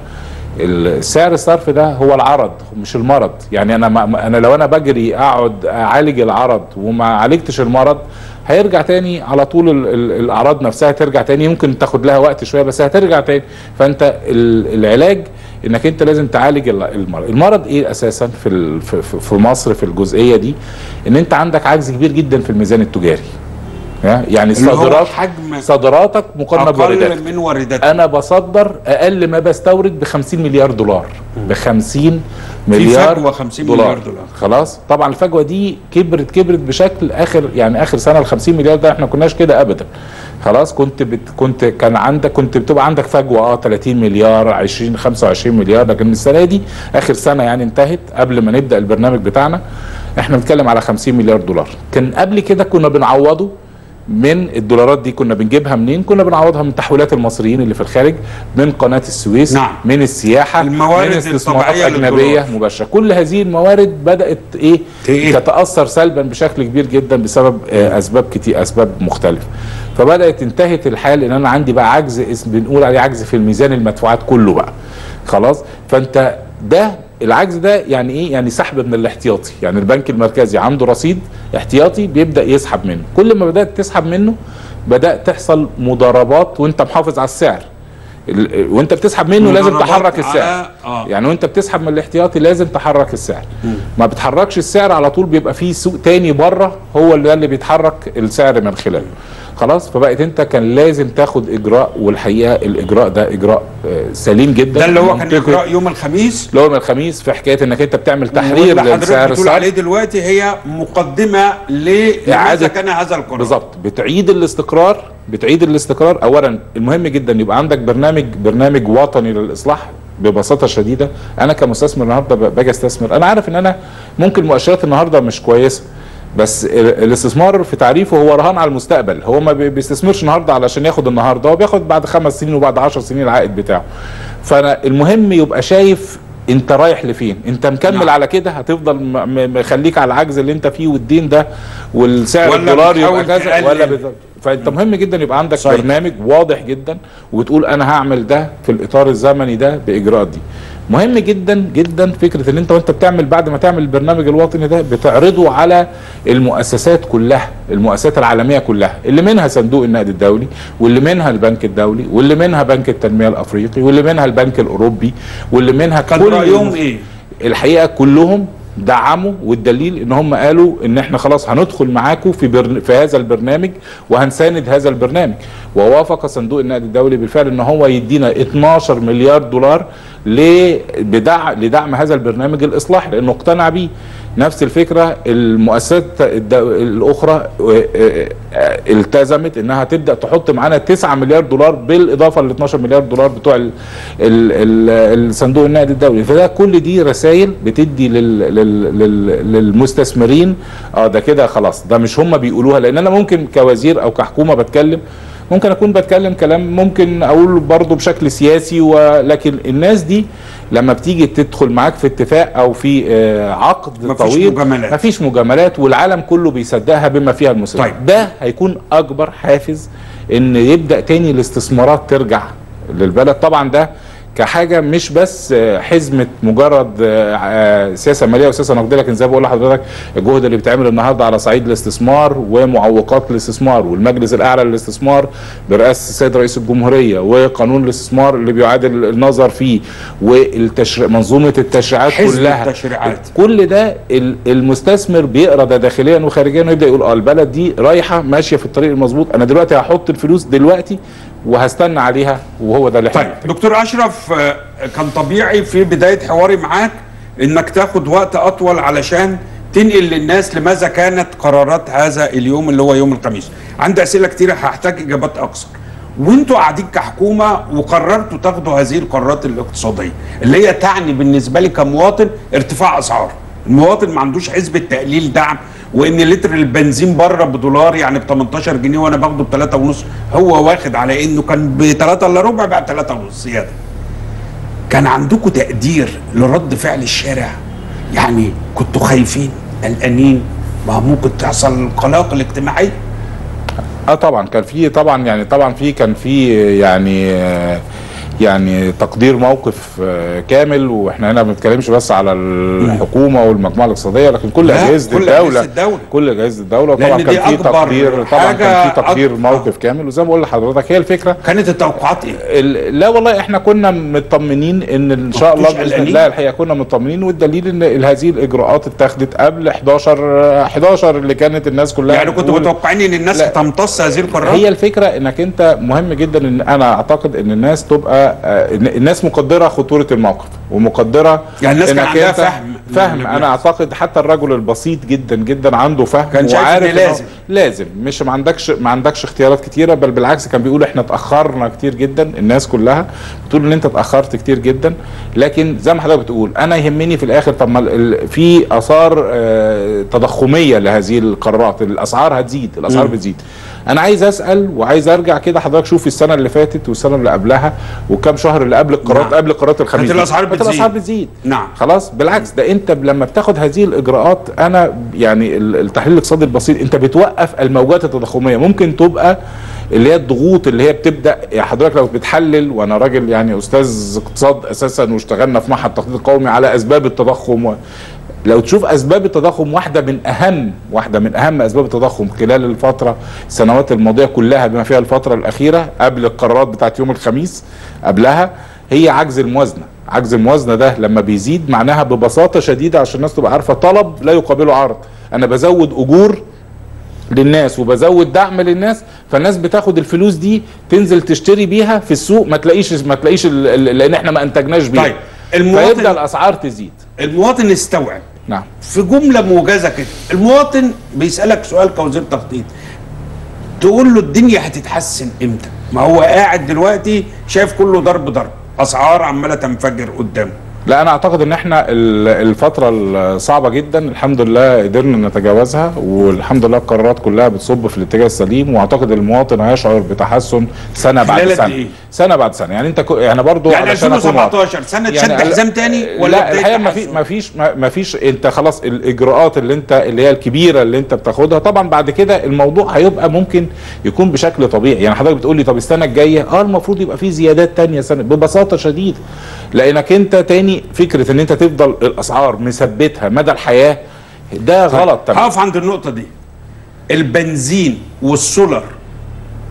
السعر الصرف ده هو العرض مش المرض. يعني انا ما انا لو انا بجري اقعد اعالج العرض وما عالجتش المرض، هيرجع تاني على طول. ال ال الاعراض نفسها ترجع تاني، يمكن تاخد لها وقت شويه بس هترجع تاني. فانت العلاج انك انت لازم تعالج المرض. المرض ايه اساسا في في مصر في الجزئيه دي؟ ان انت عندك عجز كبير جدا في الميزان التجاري. يعني صادرات صادراتك مقارنه بوارداتك. من وارداتك انا بصدر اقل ما بستورد ب خمسين مليار دولار، ب خمسين مليار في خمسين دولار. مليار دولار خلاص. طبعا الفجوه دي كبرت كبرت بشكل اخر يعني اخر سنه ال خمسين مليار ده احنا كناش كده ابدا. خلاص كنت بت كنت كان عندك كنت بتبقى عندك فجوه اه تلاتين مليار عشرين خمسة وعشرين مليار، لكن السنه دي اخر سنه يعني انتهت قبل ما نبدا البرنامج بتاعنا احنا بنتكلم على خمسين مليار دولار. كان قبل كده كنا بنعوضه من الدولارات دي، كنا بنجيبها منين؟ كنا بنعوضها من تحويلات المصريين اللي في الخارج، من قناه السويس، نعم. من السياحه، الموارد من استثمارات اجنبيه مباشره. كل هذه الموارد بدات ايه؟ إيه؟ تتاثر سلبا بشكل كبير جدا بسبب آه اسباب كتير، اسباب مختلفه. فبدات انتهت الحال ان انا عندي بقى عجز بنقول عليه عجز في الميزان المدفوعات كله بقى. خلاص. فانت ده العجز ده يعني ايه؟ يعني سحب من الاحتياطي. يعني البنك المركزي عنده رصيد احتياطي بيبدا يسحب منه. كل ما بدات تسحب منه بدات تحصل مضاربات وانت محافظ على السعر. وانت بتسحب منه لازم تحرك السعر. آه. يعني وانت بتسحب من الاحتياطي لازم تحرك السعر. م. ما بتحركش السعر على طول بيبقى فيه سوق تاني بره هو اللي, اللي بيتحرك السعر من خلاله. خلاص. فبقت انت كان لازم تاخد اجراء، والحقيقه الاجراء ده اجراء سليم جدا. ده اللي هو كان اجراء يوم الخميس. يوم الخميس في حكايه انك انت بتعمل تحرير للسعر الصرف. عليه دلوقتي هي مقدمه لاعاده كان هذا القرار. بالظبط. بتعيد الاستقرار بتعيد الاستقرار. اولا المهم جدا يبقى عندك برنامج برنامج وطني للاصلاح. ببساطه شديده انا كمستثمر النهارده باجي استثمر، انا عارف ان انا ممكن مؤشرات النهارده مش كويسه، بس الاستثمار في تعريفه هو رهان على المستقبل. هو ما بيستثمرش النهارده علشان ياخد النهارده، هو بياخد بعد خمس سنين وبعد عشر سنين العائد بتاعه. فانا المهم يبقى شايف انت رايح لفين، انت مكمل نعم. على كده هتفضل مخليك على العجز اللي انت فيه والدين ده والسعر الدولار يبقى كذا ولا بت... فانت مهم جدا يبقى عندك صحيح. برنامج واضح جدا وبتقول انا هعمل ده في الاطار الزمني ده باجراءات دي. مهم جدا جدا فكره ان انت وانت بتعمل بعد ما تعمل البرنامج الوطني ده بتعرضه على المؤسسات كلها، المؤسسات العالميه كلها، اللي منها صندوق النقد الدولي، واللي منها البنك الدولي، واللي منها بنك التنميه الافريقي، واللي منها البنك الاوروبي، واللي منها كل رايهم ايه؟ الحقيقه كلهم دعموا، والدليل ان هم قالوا ان احنا خلاص هندخل معاكم في برن... في هذا البرنامج وهنساند هذا البرنامج. ووافق صندوق النقد الدولي بالفعل ان هو يدينا اتناشر مليار دولار لدعم لدعم هذا البرنامج الاصلاحي، لانه اقتنع بيه. نفس الفكره المؤسسات الاخرى التزمت انها تبدا تحط معانا تسعة مليار دولار بالاضافه ل اتناشر مليار دولار بتوع ال ال الصندوق النقد الدولي. فده كل دي رسائل بتدي لل لل لل للمستثمرين اه ده كده خلاص، ده مش هم بيقولوها، لان انا ممكن كوزير او كحكومه بتكلم، ممكن اكون بتكلم كلام ممكن اقول برضه بشكل سياسي، ولكن الناس دي لما بتيجي تدخل معاك في اتفاق او في عقد مفيش طويل مجاملات. مفيش مجاملات والعالم كله بيصدقها بما فيها المسلمين. طيب. ده هيكون اكبر حافز ان يبدا تاني الاستثمارات ترجع للبلد. طبعا ده كحاجه مش بس حزمه مجرد سياسه ماليه وسياسه نقديه، لكن زي ما بقول لحضرتك الجهد اللي بيتعمل النهارده على صعيد الاستثمار ومعوقات الاستثمار، والمجلس الاعلى للاستثمار برئاسه السيد رئيس الجمهوريه، وقانون الاستثمار اللي بيعادل النظر فيه، والتشريع منظومه التشريعات كلها، التشريعات. كل ده المستثمر بيقرا ده داخليا وخارجيا ويبدا يقول اه البلد دي رايحه ماشيه في الطريق المظبوط، انا دلوقتي هحط الفلوس دلوقتي وهستنى عليها، وهو ده اللي طيب دكتور اشرف، كان طبيعي في بدايه حواري معاك انك تاخد وقت اطول علشان تنقل للناس لماذا كانت قرارات هذا اليوم اللي هو يوم الخميس. عندي اسئله كتيره هحتاج اجابات اكثر. وانتوا قاعدين كحكومه وقررتوا تاخدوا هذه القرارات الاقتصاديه اللي هي تعني بالنسبه لي كمواطن ارتفاع اسعار. المواطن ما عندوش حسبه تقليل دعم، وان لتر البنزين بره بدولار يعني ب تمنتاشر جنيه وانا باخده ب تلاتة ونص، هو واخد على انه كان ب تلاتة الا ربع بقى ب تلاتة ونص زياده. كان عندكم تقدير لرد فعل الشارع؟ يعني كنتوا خايفين قلقانين ما ممكن تحصل قلاقل اجتماعيه؟ اه طبعا كان في، طبعا يعني طبعا في كان في يعني آه يعني تقدير موقف كامل، واحنا هنا ما بنتكلمش بس على الحكومه والمجموعه الاقتصاديه، لكن كل اجهزه الدوله الدولة. كل اجهزه الدوله طبعا كان في تقدير، طبعا كان في تقدير موقف كامل. وزي ما بقول لحضرتك هي الفكره كانت التوقعات ايه؟ لا والله احنا كنا مطمنين ان ان شاء الله باذن الله، الحقيقه كنا مطمنين، والدليل ان هذه الاجراءات اتخذت قبل حداشر حداشر اللي كانت الناس كلها يعني كنتوا متوقعين ان الناس هتمتص هذه القرارات؟ هي الفكره انك انت مهم جدا ان انا اعتقد ان الناس تبقى الناس مقدره خطوره الموقف، ومقدره يعني الناس كان عندها فهم فهم انا اعتقد حتى الرجل البسيط جدا جدا عنده فهم، كان شايف ان لازم لازم مش ما عندكش ما عندكش اختيارات كتيره، بل بالعكس كان بيقول احنا اتاخرنا كتير جدا، الناس كلها بتقول ان انت اتاخرت كتير جدا. لكن زي ما حضرتك بتقول انا يهمني في الاخر طب ما في اثار تضخميه لهذه القرارات، الاسعار هتزيد، الاسعار بتزيد. انا عايز اسال وعايز ارجع كده حضرتك شوف السنه اللي فاتت والسنه اللي قبلها وكم شهر اللي قبل القرارات، نعم. قبل قرارات الخميس كانت الاسعار بتزيد الاسعار بتزيد نعم خلاص. بالعكس ده انت لما بتاخد هذه الاجراءات، انا يعني التحليل الاقتصادي البسيط انت بتوقف الموجات التضخميه. ممكن تبقى اللي هي الضغوط اللي هي بتبدا، يعني حضرتك لو بتحلل، وانا راجل يعني استاذ اقتصاد اساسا واشتغلنا في معهد التخطيط القومي على اسباب التضخم، و لو تشوف اسباب التضخم، واحده من اهم واحده من اهم اسباب التضخم خلال الفتره السنوات الماضيه كلها بما فيها الفتره الاخيره قبل القرارات بتاعت يوم الخميس قبلها، هي عجز الموازنه. عجز الموازنه ده لما بيزيد معناها ببساطه شديده عشان الناس تبقى عارفه طلب لا يقابله عرض. انا بزود اجور للناس وبزود دعم للناس، فالناس بتاخد الفلوس دي تنزل تشتري بيها في السوق، ما تلاقيش ما تلاقيش لان احنا ما انتجناش بيها. طيب المواطن فيبدا الاسعار تزيد. المواطن استوعب. نعم. في جمله موجزه كده، المواطن بيسالك سؤال كوزير تخطيط، تقول له الدنيا هتتحسن امتى؟ ما هو قاعد دلوقتي شايف كله ضرب ضرب، اسعار عماله تنفجر قدامه. لا انا اعتقد ان احنا الفتره الصعبه جدا الحمد لله قدرنا نتجاوزها، والحمد لله القرارات كلها بتصب في الاتجاه السليم، واعتقد المواطن هيشعر بتحسن سنه بعد سنه. إيه؟ سنه بعد سنه. يعني انت ك... يعني برضو يعني ألفين وسبعتاشر سنه يعني شد حزام تاني ولا؟ لا الحقيقه ما في ما فيش ما فيش انت خلاص الاجراءات اللي انت اللي هي الكبيره اللي انت بتاخدها، طبعا بعد كده الموضوع هيبقى ممكن يكون بشكل طبيعي. يعني حضرتك بتقول لي طب السنه الجايه اه المفروض يبقى في زيادات تانيه سنه، ببساطه شديده، لانك انت تاني فكره ان انت تفضل الاسعار مثبتها مدى الحياه ده غلط تمام. هقف عند النقطه دي. البنزين والسولر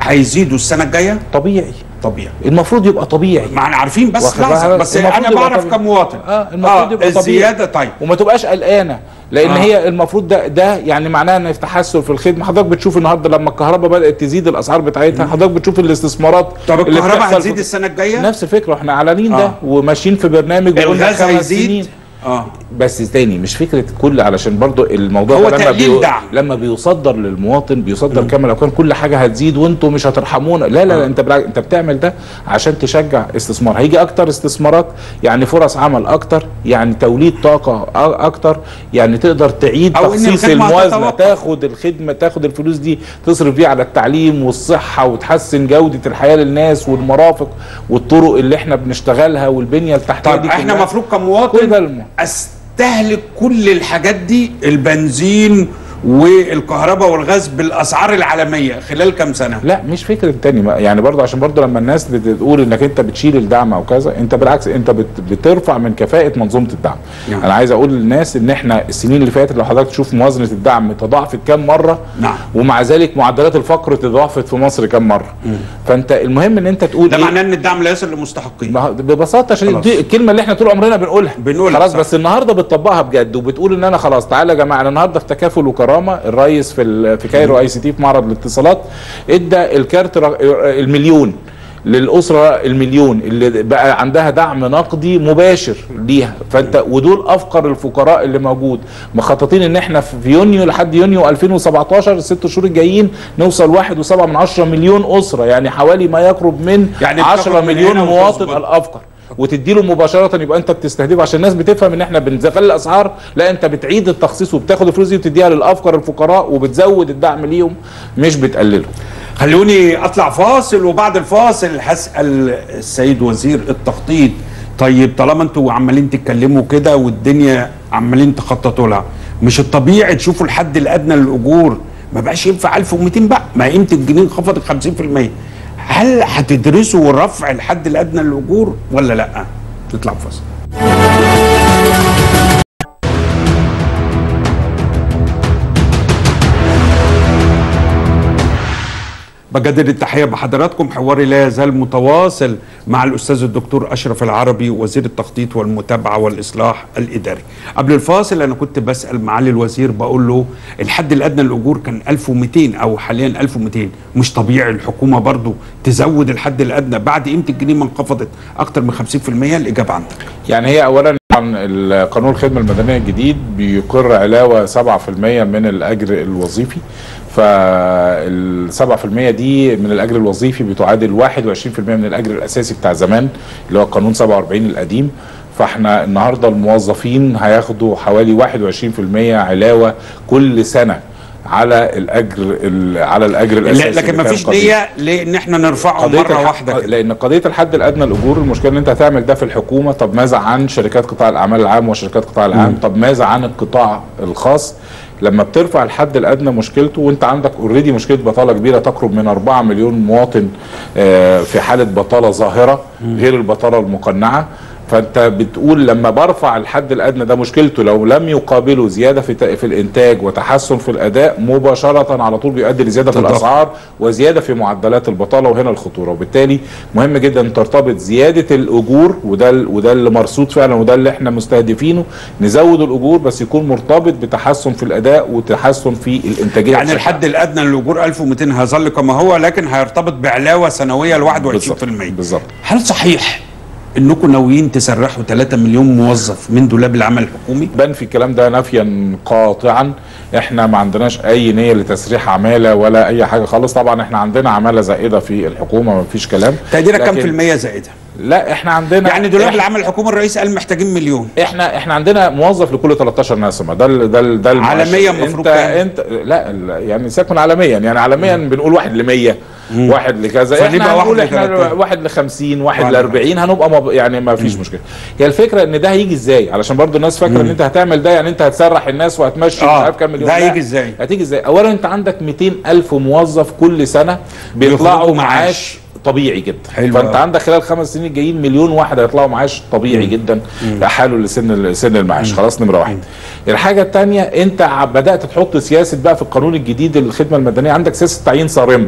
هيزيدوا السنه الجايه؟ طبيعي طبيعي، المفروض يبقى طبيعي. ما احنا عارفين بس واخد لحظه، بالك؟ بس المفروض انا يبقى بعرف طبيعي. كمواطن اه المفروض يبقى طبيعي الزياده. طيب وما تبقاش قلقانه، لان آه. هي المفروض ده ده يعني معناها ان في تحسن في الخدمه. حضرتك بتشوف النهارده لما الكهرباء بدات تزيد الاسعار بتاعتها، حضرتك بتشوف الاستثمارات. طب اللي الكهرباء بتحصل هتزيد في- السنه الجايه؟ نفس الفكره، احنا اعلانين ده آه. وماشيين في برنامج وقلنا الغاز خمس هيزيد سنين. اه بس تاني مش فكره كل، علشان برضو الموضوع هو ده لما تقليل بيو... دعم. لما بيصدر للمواطن بيصدر كما لو كان كل حاجه هتزيد وانتم مش هترحمونا. لا لا, لا انت بالعكس، انت بتعمل ده عشان تشجع استثمار. هيجي اكتر استثمارات، يعني فرص عمل اكتر، يعني توليد طاقه أ- اكتر، يعني تقدر تعيد أو إن تخصيص الخدمة الموازنه، هتتوقف. تاخد الخدمه، تاخد الفلوس دي تصرف بيها على التعليم والصحه وتحسن جوده الحياه للناس والمرافق والطرق اللي احنا بنشتغلها والبنيه التحتيه طب دي احنا كلها. المفروض كل ده كمواطن الم- استهلك كل الحاجات دي، البنزين والكهرباء والغاز بالاسعار العالميه خلال كام سنه؟ لا مش فكره تاني، ما- يعني برضه عشان برضه لما الناس بتقول انك انت بتشيل الدعم او كذا، انت بالعكس انت بت- بترفع من كفاءه منظومه الدعم. نعم. انا عايز اقول للناس ان احنا السنين اللي فاتت لو حضرتك تشوف موازنه الدعم تضاعفت كام مره، نعم. ومع ذلك معدلات الفقر تضاعفت في مصر كام مره. فانت المهم ان انت تقول ده إيه؟ معناه ان الدعم لا يصل لمستحقيه. ما هو ببساطه عشان خلاص. دي الكلمه اللي احنا طول عمرنا بنقولها بنقولها، خلاص، صح. بس النهارده بتطبقها بجد وبتقول ان انا خلاص تعالى يا جماعه. انا النهارده في تكافل وكرامه، الرئيس في ال- في كايرو اي سي تي في معرض الاتصالات ادى الكارت رق- المليون للاسره المليون اللي بقى عندها دعم نقدي مباشر ليها. فانت ودول افقر الفقراء اللي موجود. مخططين ان احنا في يونيو لحد يونيو ألفين وسبعتاشر الست شهور الجايين نوصل واحد وسبعة من عشرة مليون اسره، يعني حوالي ما يقرب من يعني عشرة بتاخد من مليون هنا مواطن وتظبط. الافقر وتدي له مباشره. يبقى انت بتستهدفه عشان الناس بتفهم ان احنا بنزفل الاسعار. لا انت بتعيد التخصيص وبتاخد الفلوس دي وتديها للافقر الفقراء وبتزود الدعم ليهم مش بتقلله. خلوني اطلع فاصل، وبعد الفاصل هسال السيد وزير التخطيط. طيب طالما انتوا عمالين تتكلموا كده والدنيا عمالين تخططوا لها، مش الطبيعي تشوفوا الحد الادنى للاجور ما بقاش ينفع ألف ومئتين بقى؟ ما قيمه الجنيه انخفضت خمسين في المية. هل هتدرسوا رفع الحد الادنى للاجور ولا لا؟ نطلع فاصل. بجدد التحية بحضراتكم. حواري لا يزال متواصل مع الأستاذ الدكتور أشرف العربي وزير التخطيط والمتابعة والإصلاح الإداري. قبل الفاصل أنا كنت بسأل معالي الوزير بقول له الحد الأدنى للأجور كان ألف ومئتين أو حاليا ألف ومئتين، مش طبيعي الحكومة برضو تزود الحد الأدنى بعد قيمة الجنيه ما انخفضت أكتر من خمسين في المية؟ الإجابة عندك. يعني هي اولا طبعا قانون الخدمه المدنيه الجديد بيقر علاوه سبعة في المية من الاجر الوظيفي. فال سبعة في المية دي من الاجر الوظيفي بتعادل واحد وعشرين في المية من الاجر الاساسي بتاع زمان اللي هو قانون سبعة وأربعين القديم. فاحنا النهارده الموظفين هياخدوا حوالي واحد وعشرين في المية علاوه كل سنه على الاجر على الاجر الاساسي. لكن ما فيش نيه لان احنا نرفعه مره واحده كده. لان قضيه الحد الادنى للاجور المشكله ان انت هتعمل ده في الحكومه. طب ماذا عن شركات قطاع الاعمال العام وشركات قطاع العام؟ مم. طب ماذا عن القطاع الخاص؟ لما بترفع الحد الادنى مشكلته وانت عندك اوريدي مشكله بطاله كبيره تقرب من أربعة مليون مواطن في حاله بطاله ظاهره غير البطاله المقنعه. فانت بتقول لما برفع الحد الادنى ده مشكلته لو لم يقابله زياده في في الانتاج وتحسن في الاداء مباشره على طول بيؤدي لزياده في الاسعار وزياده في معدلات البطاله، وهنا الخطوره. وبالتالي مهم جدا ان ترتبط زياده الاجور، وده وده اللي مرصود فعلا وده اللي احنا مستهدفينه، نزود الاجور بس يكون مرتبط بتحسن في الاداء وتحسن في الانتاجيه. يعني الحد الادنى للاجور ألف ومئتين هيظل كما هو، لكن هيرتبط بعلاوه سنويه ل واحد وعشرين في المية. بالظبط. هل صحيح انكم ناويين تسرحوا ثلاثة مليون موظف من دولاب العمل الحكومي؟ بنفي الكلام ده نفيا قاطعا. احنا ما عندناش اي نيه لتسريح عماله ولا اي حاجه خالص. طبعا احنا عندنا عماله زائده في الحكومه ما فيش كلام. تقديرك كام في المية زائده؟ لا احنا عندنا يعني دولاب العمل الحكومي الرئيس قال محتاجين مليون. احنا احنا عندنا موظف لكل تلتاشر نسمه. ده ال ده ال ده عالميا المفروض انت انت لا يعني سيبك من عالميا، يعني عالميا بنقول واحد ل مية واحد لكذا. احنا هنقول احنا واحد ل خمسين واحد ل أربعين هنبقى مب... يعني ما فيش مشكله. هي الفكره ان ده هيجي ازاي؟ علشان برضو الناس فاكره ان انت هتعمل ده يعني انت هتسرح الناس وهتمشي مش عارف كام مليون. ده هيجي ازاي؟ هتيجي ازاي؟ اولا انت عندك مئتين ألف موظف كل سنه بيطلعوا معاش طبيعي جدا. حلو. فانت عندك خلال خمس سنين الجايين مليون واحد هيطلعوا معاش طبيعي مم. جدا لحاله لسن سن المعاش. مم. خلاص نمره واحد. مم. الحاجه الثانيه انت بدات تحط سياسه بقى في القانون الجديد الخدمه المدنيه، عندك سياسه تعيين صارمه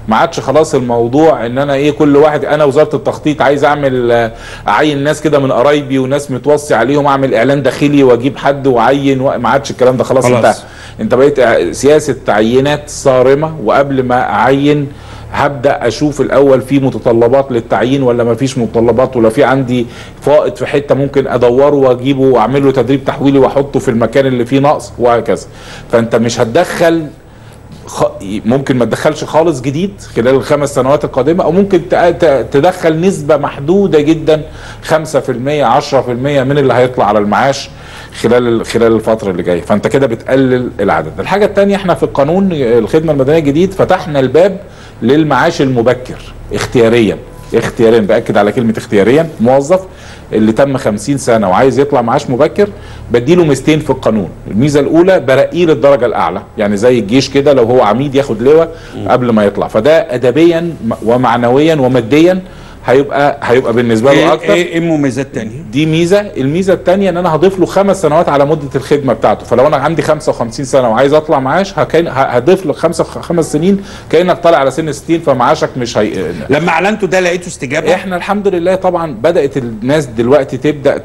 ما عادش خلاص الموضوع ان انا ايه كل واحد، انا وزاره التخطيط عايز اعمل اعين ناس كده من قرايبي وناس متوصي عليهم، اعمل اعلان داخلي واجيب حد واعين، ما عادش الكلام ده خلاص, خلاص. انتهى. انت بقيت سياسه تعيينات صارمه، وقبل ما اعين هبدا اشوف الاول في متطلبات للتعيين ولا ما فيش متطلبات، ولا في عندي فائض في حته ممكن ادوره واجيبه واعمل له تدريب تحويلي واحطه في المكان اللي فيه نقص وهكذا. فانت مش هتدخل خ... ممكن ما تدخلش خالص جديد خلال الخمس سنوات القادمه، او ممكن تدخل نسبه محدوده جدا خمسة في المية عشرة في المية من اللي هيطلع على المعاش خلال خلال الفتره اللي جايه. فانت كده بتقلل العدد. الحاجه الثانيه، احنا في القانون الخدمه المدنيه الجديد فتحنا الباب للمعاش المبكر اختياريا. اختياريا، باكد على كلمه اختياريا. موظف اللي تم خمسين سنه وعايز يطلع معاش مبكر بديله ميزتين في القانون. الميزه الاولى برقيه للدرجه الاعلى، يعني زي الجيش كده لو هو عميد ياخد لواء قبل ما يطلع، فده ادبيا ومعنويا وماديا هيبقى هيبقى بالنسبه له اكتر. ايه ايه المميزات الثانيه؟ دي ميزه. الميزه الثانيه ان انا هضيف له خمس سنوات على مده الخدمه بتاعته، فلو انا عندي خمسة وخمسين سنه وعايز اطلع معاش هضيف له خمسه خمس سنين كانك طالع على سن ستين، فمعاشك مش هي. لما اعلنتوا ده لقيتوا استجابه؟ احنا الحمد لله طبعا بدات الناس دلوقتي تبدا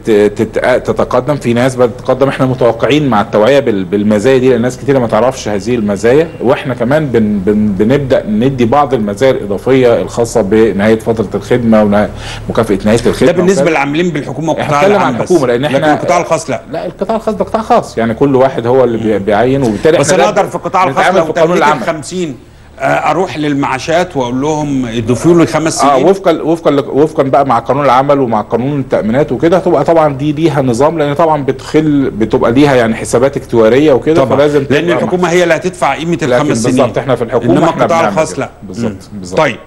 تتقدم، في ناس بدات تتقدم. احنا متوقعين مع التوعيه بالمزايا دي، لان ناس كتير ما تعرفش هذه المزايا، واحنا كمان بن بن بنبدا ندي بعض المزايا الاضافيه الخاصه بنهايه فتره الخدمه ونهايه مكافاه نهايه الخدمه. ده بالنسبه للعاملين بالحكومه والقطاع العام. احنا الحكومه، لان احنا القطاع الخاص لا لا القطاع الخاص ده قطاع خاص، يعني كل واحد هو اللي بيعين، وبالتالي بس انا اقدر في القطاع الخاص لو تمليك ال خمسين اروح للمعاشات واقول لهم يضيفوا لي خمس سنين. اه وفقا وفقا وفقا بقى مع قانون العمل ومع قانون التامينات وكده، هتبقى طبعا دي ليها نظام، لان طبعا بتخل بتبقى ليها يعني حسابات اكتواريه وكده، فلازم لان الحكومه هي اللي هتدفع قيمه الخمس سنين. بالظبط، احنا في الحكومه، انما القطاع الخاص لا. بالظبط بالظبط. طيب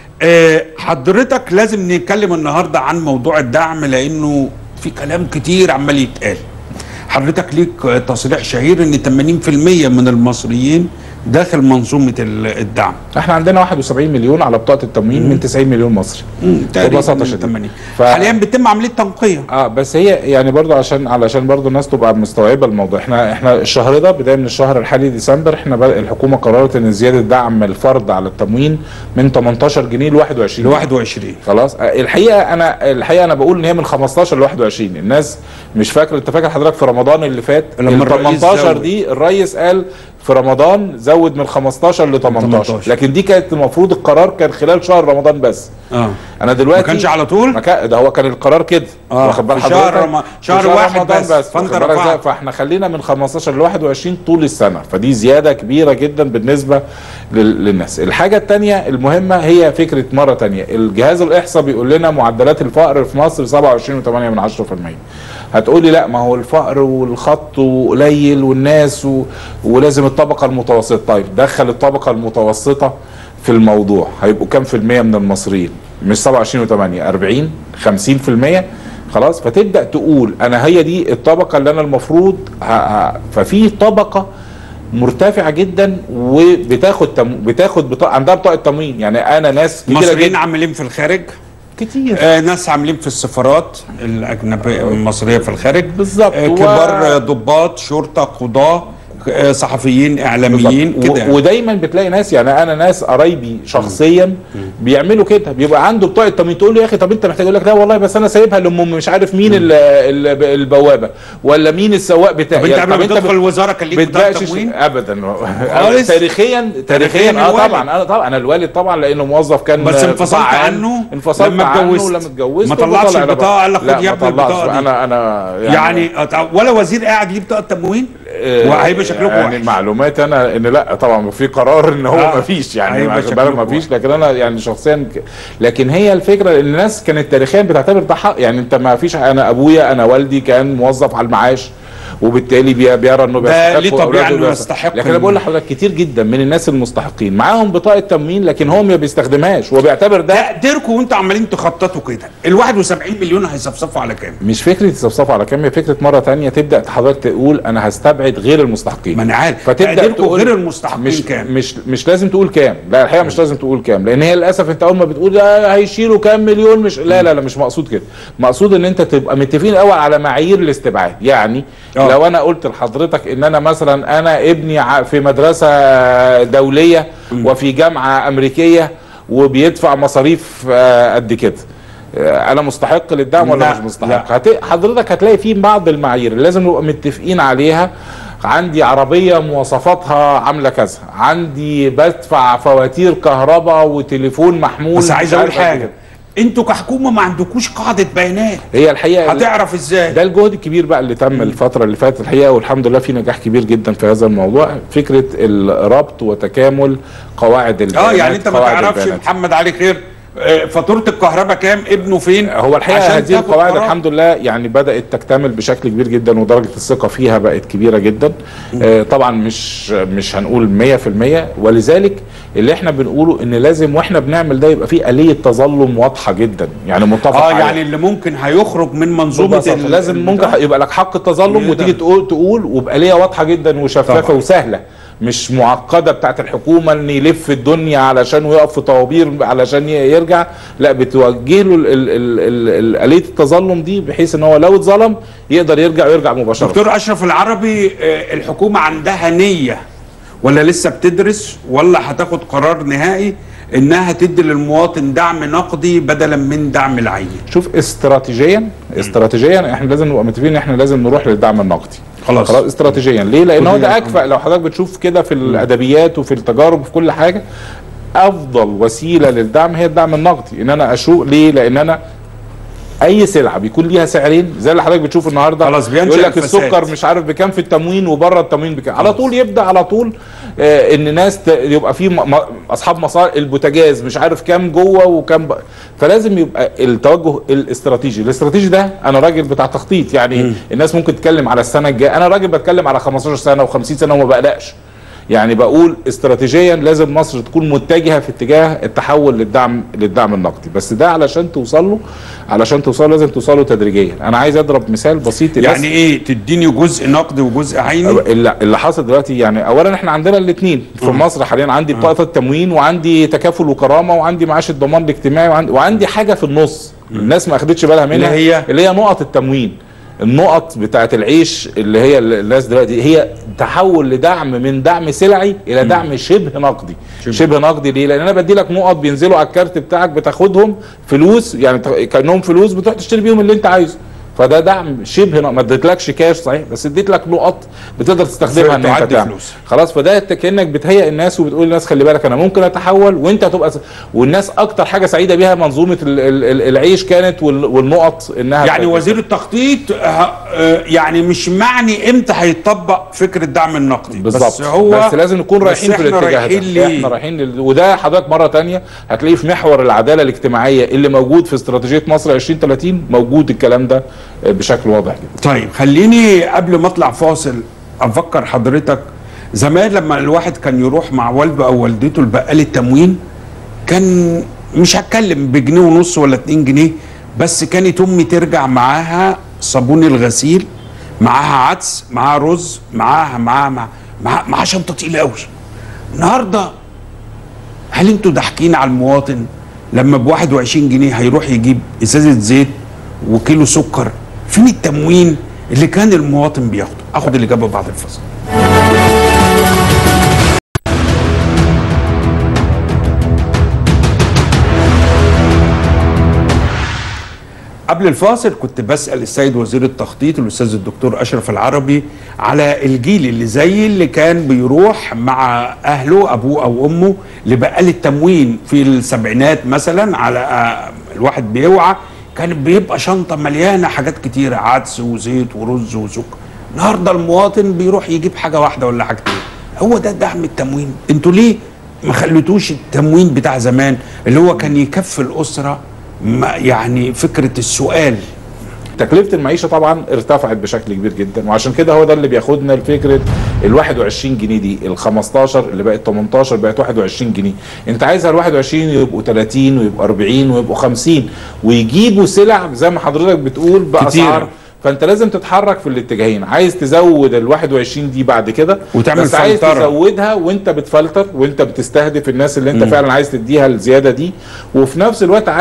أه حضرتك لازم نتكلم النهارده عن موضوع الدعم، لانه في كلام كتير عمال يتقال. حضرتك ليك تصريح شهير ان ثمانين في المية من المصريين داخل منظومه الدعم. احنا عندنا واحد وسبعين مليون على بطاقه التموين من تسعين مليون مصري ببساطه شديده. ف... حاليا بيتم عمليه تنقيه. اه بس هي يعني برضو عشان علشان برضو الناس تبقى مستوعبه الموضوع. احنا احنا الشهر ده بدايه من الشهر الحالي ديسمبر، احنا الحكومه قررت ان زياده دعم الفرد على التموين من تمنتاشر جنيه ل واحد وعشرين ل واحد وعشرين. خلاص. الحقيقه انا الحقيقه انا بقول ان هي من خمستاشر ل واحد وعشرين. الناس مش فاكره. انت فاكر حضرتك في رمضان اللي فات ال تمنتاشر دي الرئيس قال في رمضان زود من خمستاشر ل تمنتاشر، لكن دي كانت المفروض القرار كان خلال شهر رمضان بس. اه انا دلوقتي ما كانش على طول. مكا... ده هو كان القرار كده. اه واخد بال حضرتك شهر رم... شهر واحد بس, بس. فانت رفعت. فاحنا خلينا من خمستاشر ل واحد وعشرين طول السنه، فدي زياده كبيره جدا بالنسبه لل... للناس. الحاجه الثانيه المهمه هي فكره مره ثانيه، الجهاز الاحصاء بيقول لنا معدلات الفقر في مصر سبعة وعشرين فاصلة ثمانية من عشرة في المية. هتقولي لا، ما هو الفقر والخط قليل والناس و... ولازم الطبقه المتوسطه. طيب دخل الطبقه المتوسطه في الموضوع، هيبقوا كام في المية من المصريين؟ مش سبعة وعشرين وثمانية، أربعين خمسين في المية. خلاص، فتبدا تقول انا هي دي الطبقه اللي انا المفروض ه... ه... ففي طبقه مرتفعه جدا وبتاخد تم... بتاخد بطاقه، عندها بطاقه تموين. يعني انا ناس كتير مصريين عاملين في الخارج كتير، آه ناس عاملين في السفارات الاجنبيه المصريه في الخارج بالظبط، آه كبار و... ضباط شرطه قضاه آه صحفيين اعلاميين كده يعني. ودايما بتلاقي ناس، يعني انا ناس قرايبي شخصيا م. بيعملوا كده، بيبقى عنده بطاقه تموين، تقول له يا اخي طب انت محتاج، يقول لك لا والله بس انا سايبها لام مش عارف مين البوابه ولا مين السواق بتاعي. طب انت قبل ما تدخل الوزاره كان ليك بطاقه تموين؟ ابدا تاريخيا تاريخيا اه طبعا انا طبعا انا الوالد طبعا لانه موظف كان بس انفصلت عنه انفصلت لما اتجوزت. لما اتجوزت ما طلعش البطاقه، قال لك خد يا ابني البطاقه دي. انا انا يعني, يعني ولا وزير قاعد ليه بطاقه تموين؟ وهيبقى شكلكم يعني وحش. معلومات انا ان لا طبعا في قرار ان هو آه. ما فيش، يعني ما فيش، لكن انا يعني شخصيا ك... لكن هي الفكره ان الناس كانت تاريخيا بتعتبر ده حق. يعني انت ما فيش، انا ابويا انا والدي كان موظف على المعاش وبالتالي بيرى انه بيستحق، ليه طبيعي انه يستحق. لكن انا بقول لحضرتك كتير جدا من الناس المستحقين معاهم بطاقه تموين لكن هو ما بيستخدمهاش وبيعتبر ده تقديركم وانتوا عمالين تخططوا كده. ال واحد وسبعين مليون هيصفصفوا على كام؟ مش فكره يصفصفوا على كام، هي فكره مره ثانيه تبدا حضرتك تقول انا هستبعد غير المستحقين. ما انا عارف، فتبدا تقول غير المستحقين مش كام؟ مش مش لازم تقول كام، لا الحقيقه مش لازم تقول كام، لان هي للاسف انت اول ما بتقول ده هيشيلوا كام مليون مش لا لا لا مش مقصود كده. مقصود ان انت تبقى متفقين الاول على معايير الاستبعاد. يعني لو انا قلت لحضرتك ان انا مثلا انا ابني في مدرسه دوليه م. وفي جامعه امريكيه وبيدفع مصاريف قد كده، انا مستحق للدعم ولا مش مستحق؟ هت... حضرتك هتلاقي فيه بعض المعايير اللي لازم نبقى متفقين عليها. عندي عربيه مواصفاتها عامله كذا، عندي بدفع فواتير كهرباء وتليفون محمول. بس عايز اقول حاجه، انتوا كحكومه ما عندكوش قاعده بيانات. هي الحقيقه هتعرف ازاي؟ ده الجهد الكبير بقى اللي تم الفتره اللي فاتت الحقيقه، والحمد لله في نجاح كبير جدا في هذا الموضوع، فكره الربط وتكامل قواعد البيانات. اه يعني انت ما تعرفش محمد علي خير فاتوره الكهرباء كام، ابنه فين؟ هو الحقيقه هذه القواعد الحمد لله يعني بدات تكتمل بشكل كبير جدا، ودرجه الثقه فيها بقت كبيره جدا. آه طبعا مش مش هنقول مية في المية، ولذلك اللي احنا بنقوله ان لازم واحنا بنعمل ده يبقى في آلية تظلم واضحه جدا، يعني متفق اه عليها. يعني اللي ممكن هيخرج من منظومه لازم ممكن يبقى لك حق التظلم وتيجي تقول تقول وبآلية واضحه جدا وشفافه طبعا. وسهله، مش معقده بتاعت الحكومه ان يلف الدنيا علشان ويقف في طوابير علشان يرجع، لا بتوجه له آلية التظلم دي بحيث ان هو لو اتظلم يقدر يرجع ويرجع مباشره. دكتور اشرف العربي، الحكومه عندها نيه ولا لسه بتدرس ولا هتاخد قرار نهائي انها تدي للمواطن دعم نقدي بدلا من دعم العيني؟ شوف استراتيجيا استراتيجيا احنا لازم نبقى متفقين ان احنا لازم نروح للدعم النقدي. خلاص خلاص استراتيجيا ليه؟ لان هو ده اكفأ. لو حضرتك بتشوف كده في الادبيات وفي التجارب وفي كل حاجه، افضل وسيله للدعم هي الدعم النقدي. ان انا اشوق ليه؟ لان انا اي سلعه بيكون ليها سعرين زي اللي حضرتك بتشوف النهارده، يقول لك السكر مش عارف بكام في التموين وبره التموين بكام، على طول يبدا على طول آه ان ناس يبقى في اصحاب مصاري البوتاجاز مش عارف كام جوه وكام ب... فلازم يبقى التوجه الاستراتيجي. الاستراتيجي ده انا راجل بتاع تخطيط، يعني م. الناس ممكن تتكلم على السنه الجايه، انا راجل بتكلم على خمستاشر سنه وخمسين سنه وما بقلقش. يعني بقول استراتيجيا لازم مصر تكون متجهه في اتجاه التحول للدعم للدعم النقدي، بس ده علشان توصل له علشان توصل له لازم توصل له تدريجيا. انا عايز اضرب مثال بسيط. يعني ايه تديني جزء نقدي وجزء عيني؟ اللي, اللي حاصل دلوقتي يعني اولا احنا عندنا الاثنين في أه. مصر حاليا، عندي بطاقه التموين وعندي تكافل وكرامه وعندي معاش الضمان الاجتماعي وعندي, وعندي حاجه في النص الناس ما اخدتش بالها منها، اللي هي اللي هي نقط التموين. النقط بتاعت العيش اللي هي الناس دلوقتي هي تحول لدعم من دعم سلعي الى دعم شبه نقدي. شبه, شبه نقدي ليه؟ لان انا بدي لك نقط بينزلوا على الكارت بتاعك بتاخدهم فلوس، يعني كانهم فلوس بتروح تشتري بيهم اللي انت عايزه. فده دعم شبه نقدي، ما اديتلكش كاش صحيح بس اديت لك نقط بتقدر تستخدمها ان انت تعمل خلاص. فده كانك بتهيئ الناس وبتقول للناس خلي بالك انا ممكن اتحول وانت هتبقى س... والناس اكتر حاجه سعيده بيها منظومه ال... ال... العيش كانت وال... والنقط انها يعني وزير التخطيط يعني مش معني امتى هيطبق فكره الدعم النقدي بالظبط، بس هو بس لازم نكون رايحين في الاتجاه ده. احنا رايحين لل... وده حضرتك مره ثانيه هتلاقيه في محور العداله الاجتماعيه اللي موجود في استراتيجيه مصر عشرين ثلاثين، موجود الكلام ده بشكل واضح جدا. طيب خليني قبل ما اطلع فاصل افكر حضرتك، زمان لما الواحد كان يروح مع والده او والدته لبقال التموين كان مش هتكلم بجنيه ونص ولا اتنين جنيه، بس كانت امي ترجع معاها صابون الغسيل، معاها عدس، معاها رز، معاها معاها معاها, معاها شنطه تقيله قوي. النهارده هل انتوا ضاحكين على المواطن لما ب واحد وعشرين جنيه هيروح يجيب ازازه زيت وكيلو سكر؟ فين التموين اللي كان المواطن بياخده؟ اخد الاجابه بعد الفصل. قبل الفاصل كنت بسأل السيد وزير التخطيط الأستاذ الدكتور أشرف العربي على الجيل اللي زي اللي كان بيروح مع أهله أبوه أو أمه لبقال التموين في السبعينات مثلا، على الواحد بيوعى كان بيبقى شنطة مليانة حاجات كتيرة، عدس وزيت ورز وسكر. النهارده المواطن بيروح يجيب حاجة واحدة ولا حاجتين. هو ده دعم التموين. انتوا ليه ما خليتوش التموين بتاع زمان اللي هو كان يكفي الأسرة؟ يعني فكرة السؤال. تكلفة المعيشة طبعا ارتفعت بشكل كبير جدا، وعشان كده هو ده اللي بياخدنا لفكرة ال واحد وعشرين جنيه دي، ال خمستاشر اللي بقت تمنتاشر بقت واحد وعشرين جنيه. انت عايزها ال واحد وعشرين يبقوا تلاتين ويبقوا اربعين ويبقوا خمسين ويجيبوا سلع زي ما حضرتك بتقول بأسعار، فانت لازم تتحرك في الاتجاهين. عايز تزود ال واحد وعشرين دي بعد كده وتعمل بس عايز تزودها وانت بتفلتر وانت بتستهدف الناس اللي انت م. فعلا عايز تديها الزياده دي، وفي نفس الوقت عايز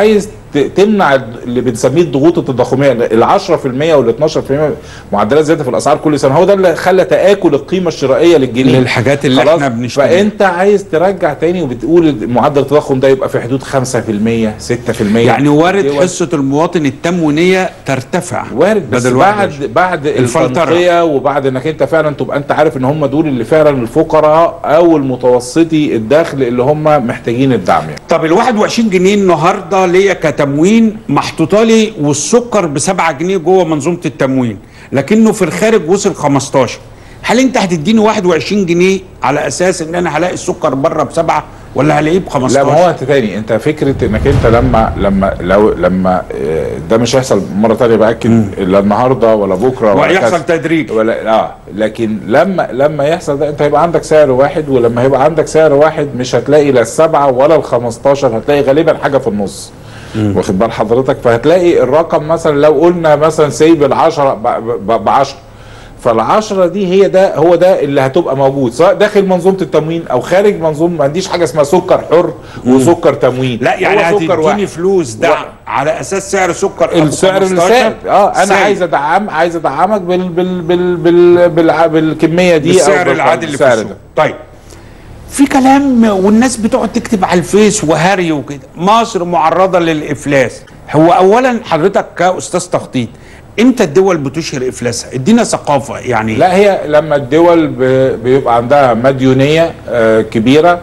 تمنع اللي بنسميه الضغوط التضخميه، ال عشرة في المية وال اتناشر في المية معدلات زياده في الاسعار كل سنه، هو ده اللي خلى تاكل القيمه الشرائيه للجنيه للحاجات اللي احنا بنشتريها. فانت عايز ترجع تاني وبتقول معدل التضخم ده يبقى في حدود خمسة في المية ستة في المية، يعني وارد حصه المواطن التموينيه ترتفع، وارد بس بعد بعد التنقيه وبعد انك انت فعلا تبقى انت عارف ان هم دول اللي فعلا الفقراء او المتوسطي الدخل اللي هم محتاجين الدعم يعني. طب ال واحد وعشرين جنيه النهارده ليا كتموين محطوطه لي، والسكر ب سبعة جنيه جوه منظومه التموين، لكنه في الخارج وصل خمستاشر، هل انت هتديني واحد وعشرين جنيه على اساس ان انا هلاقي السكر بره بسبعة ولا هلاقيه ب خمستاشر؟ لا، ما هو انت تاني انت فكره انك انت لما لما لو لما ده مش هيحصل مره ثانيه باكد، لا النهارده ولا بكره ولا وهيحصل تدريج ولا اه لكن لما لما يحصل ده انت هيبقى عندك سعر واحد، ولما هيبقى عندك سعر واحد مش هتلاقي لا السبعه ولا ال خمستاشر، هتلاقي غالبا حاجه في النص. واخد بال حضرتك؟ فهتلاقي الرقم مثلا لو قلنا مثلا سيب ال عشرة ب عشرة، فالعشرة دي هي ده هو ده اللي هتبقى موجود سواء داخل منظومه التموين او خارج منظومه. ما عنديش حاجه اسمها سكر حر وسكر تموين، لا يعني هتديني فلوس دعم على اساس سعر سكر السعر الثابت. اه انا سعر. عايز ادعم عايز ادعمك بال بال بال بال بال بالكميه دي بالسعر او العادي اللي في السوق. طيب في كلام والناس بتقعد تكتب على الفيس وهري وكده، مصر معرضه للافلاس. هو اولا حضرتك كاستاذ تخطيط امتى الدول بتشهر افلاسها؟ ادينا ثقافه يعني. لا، هي لما الدول بيبقى عندها مديونيه كبيره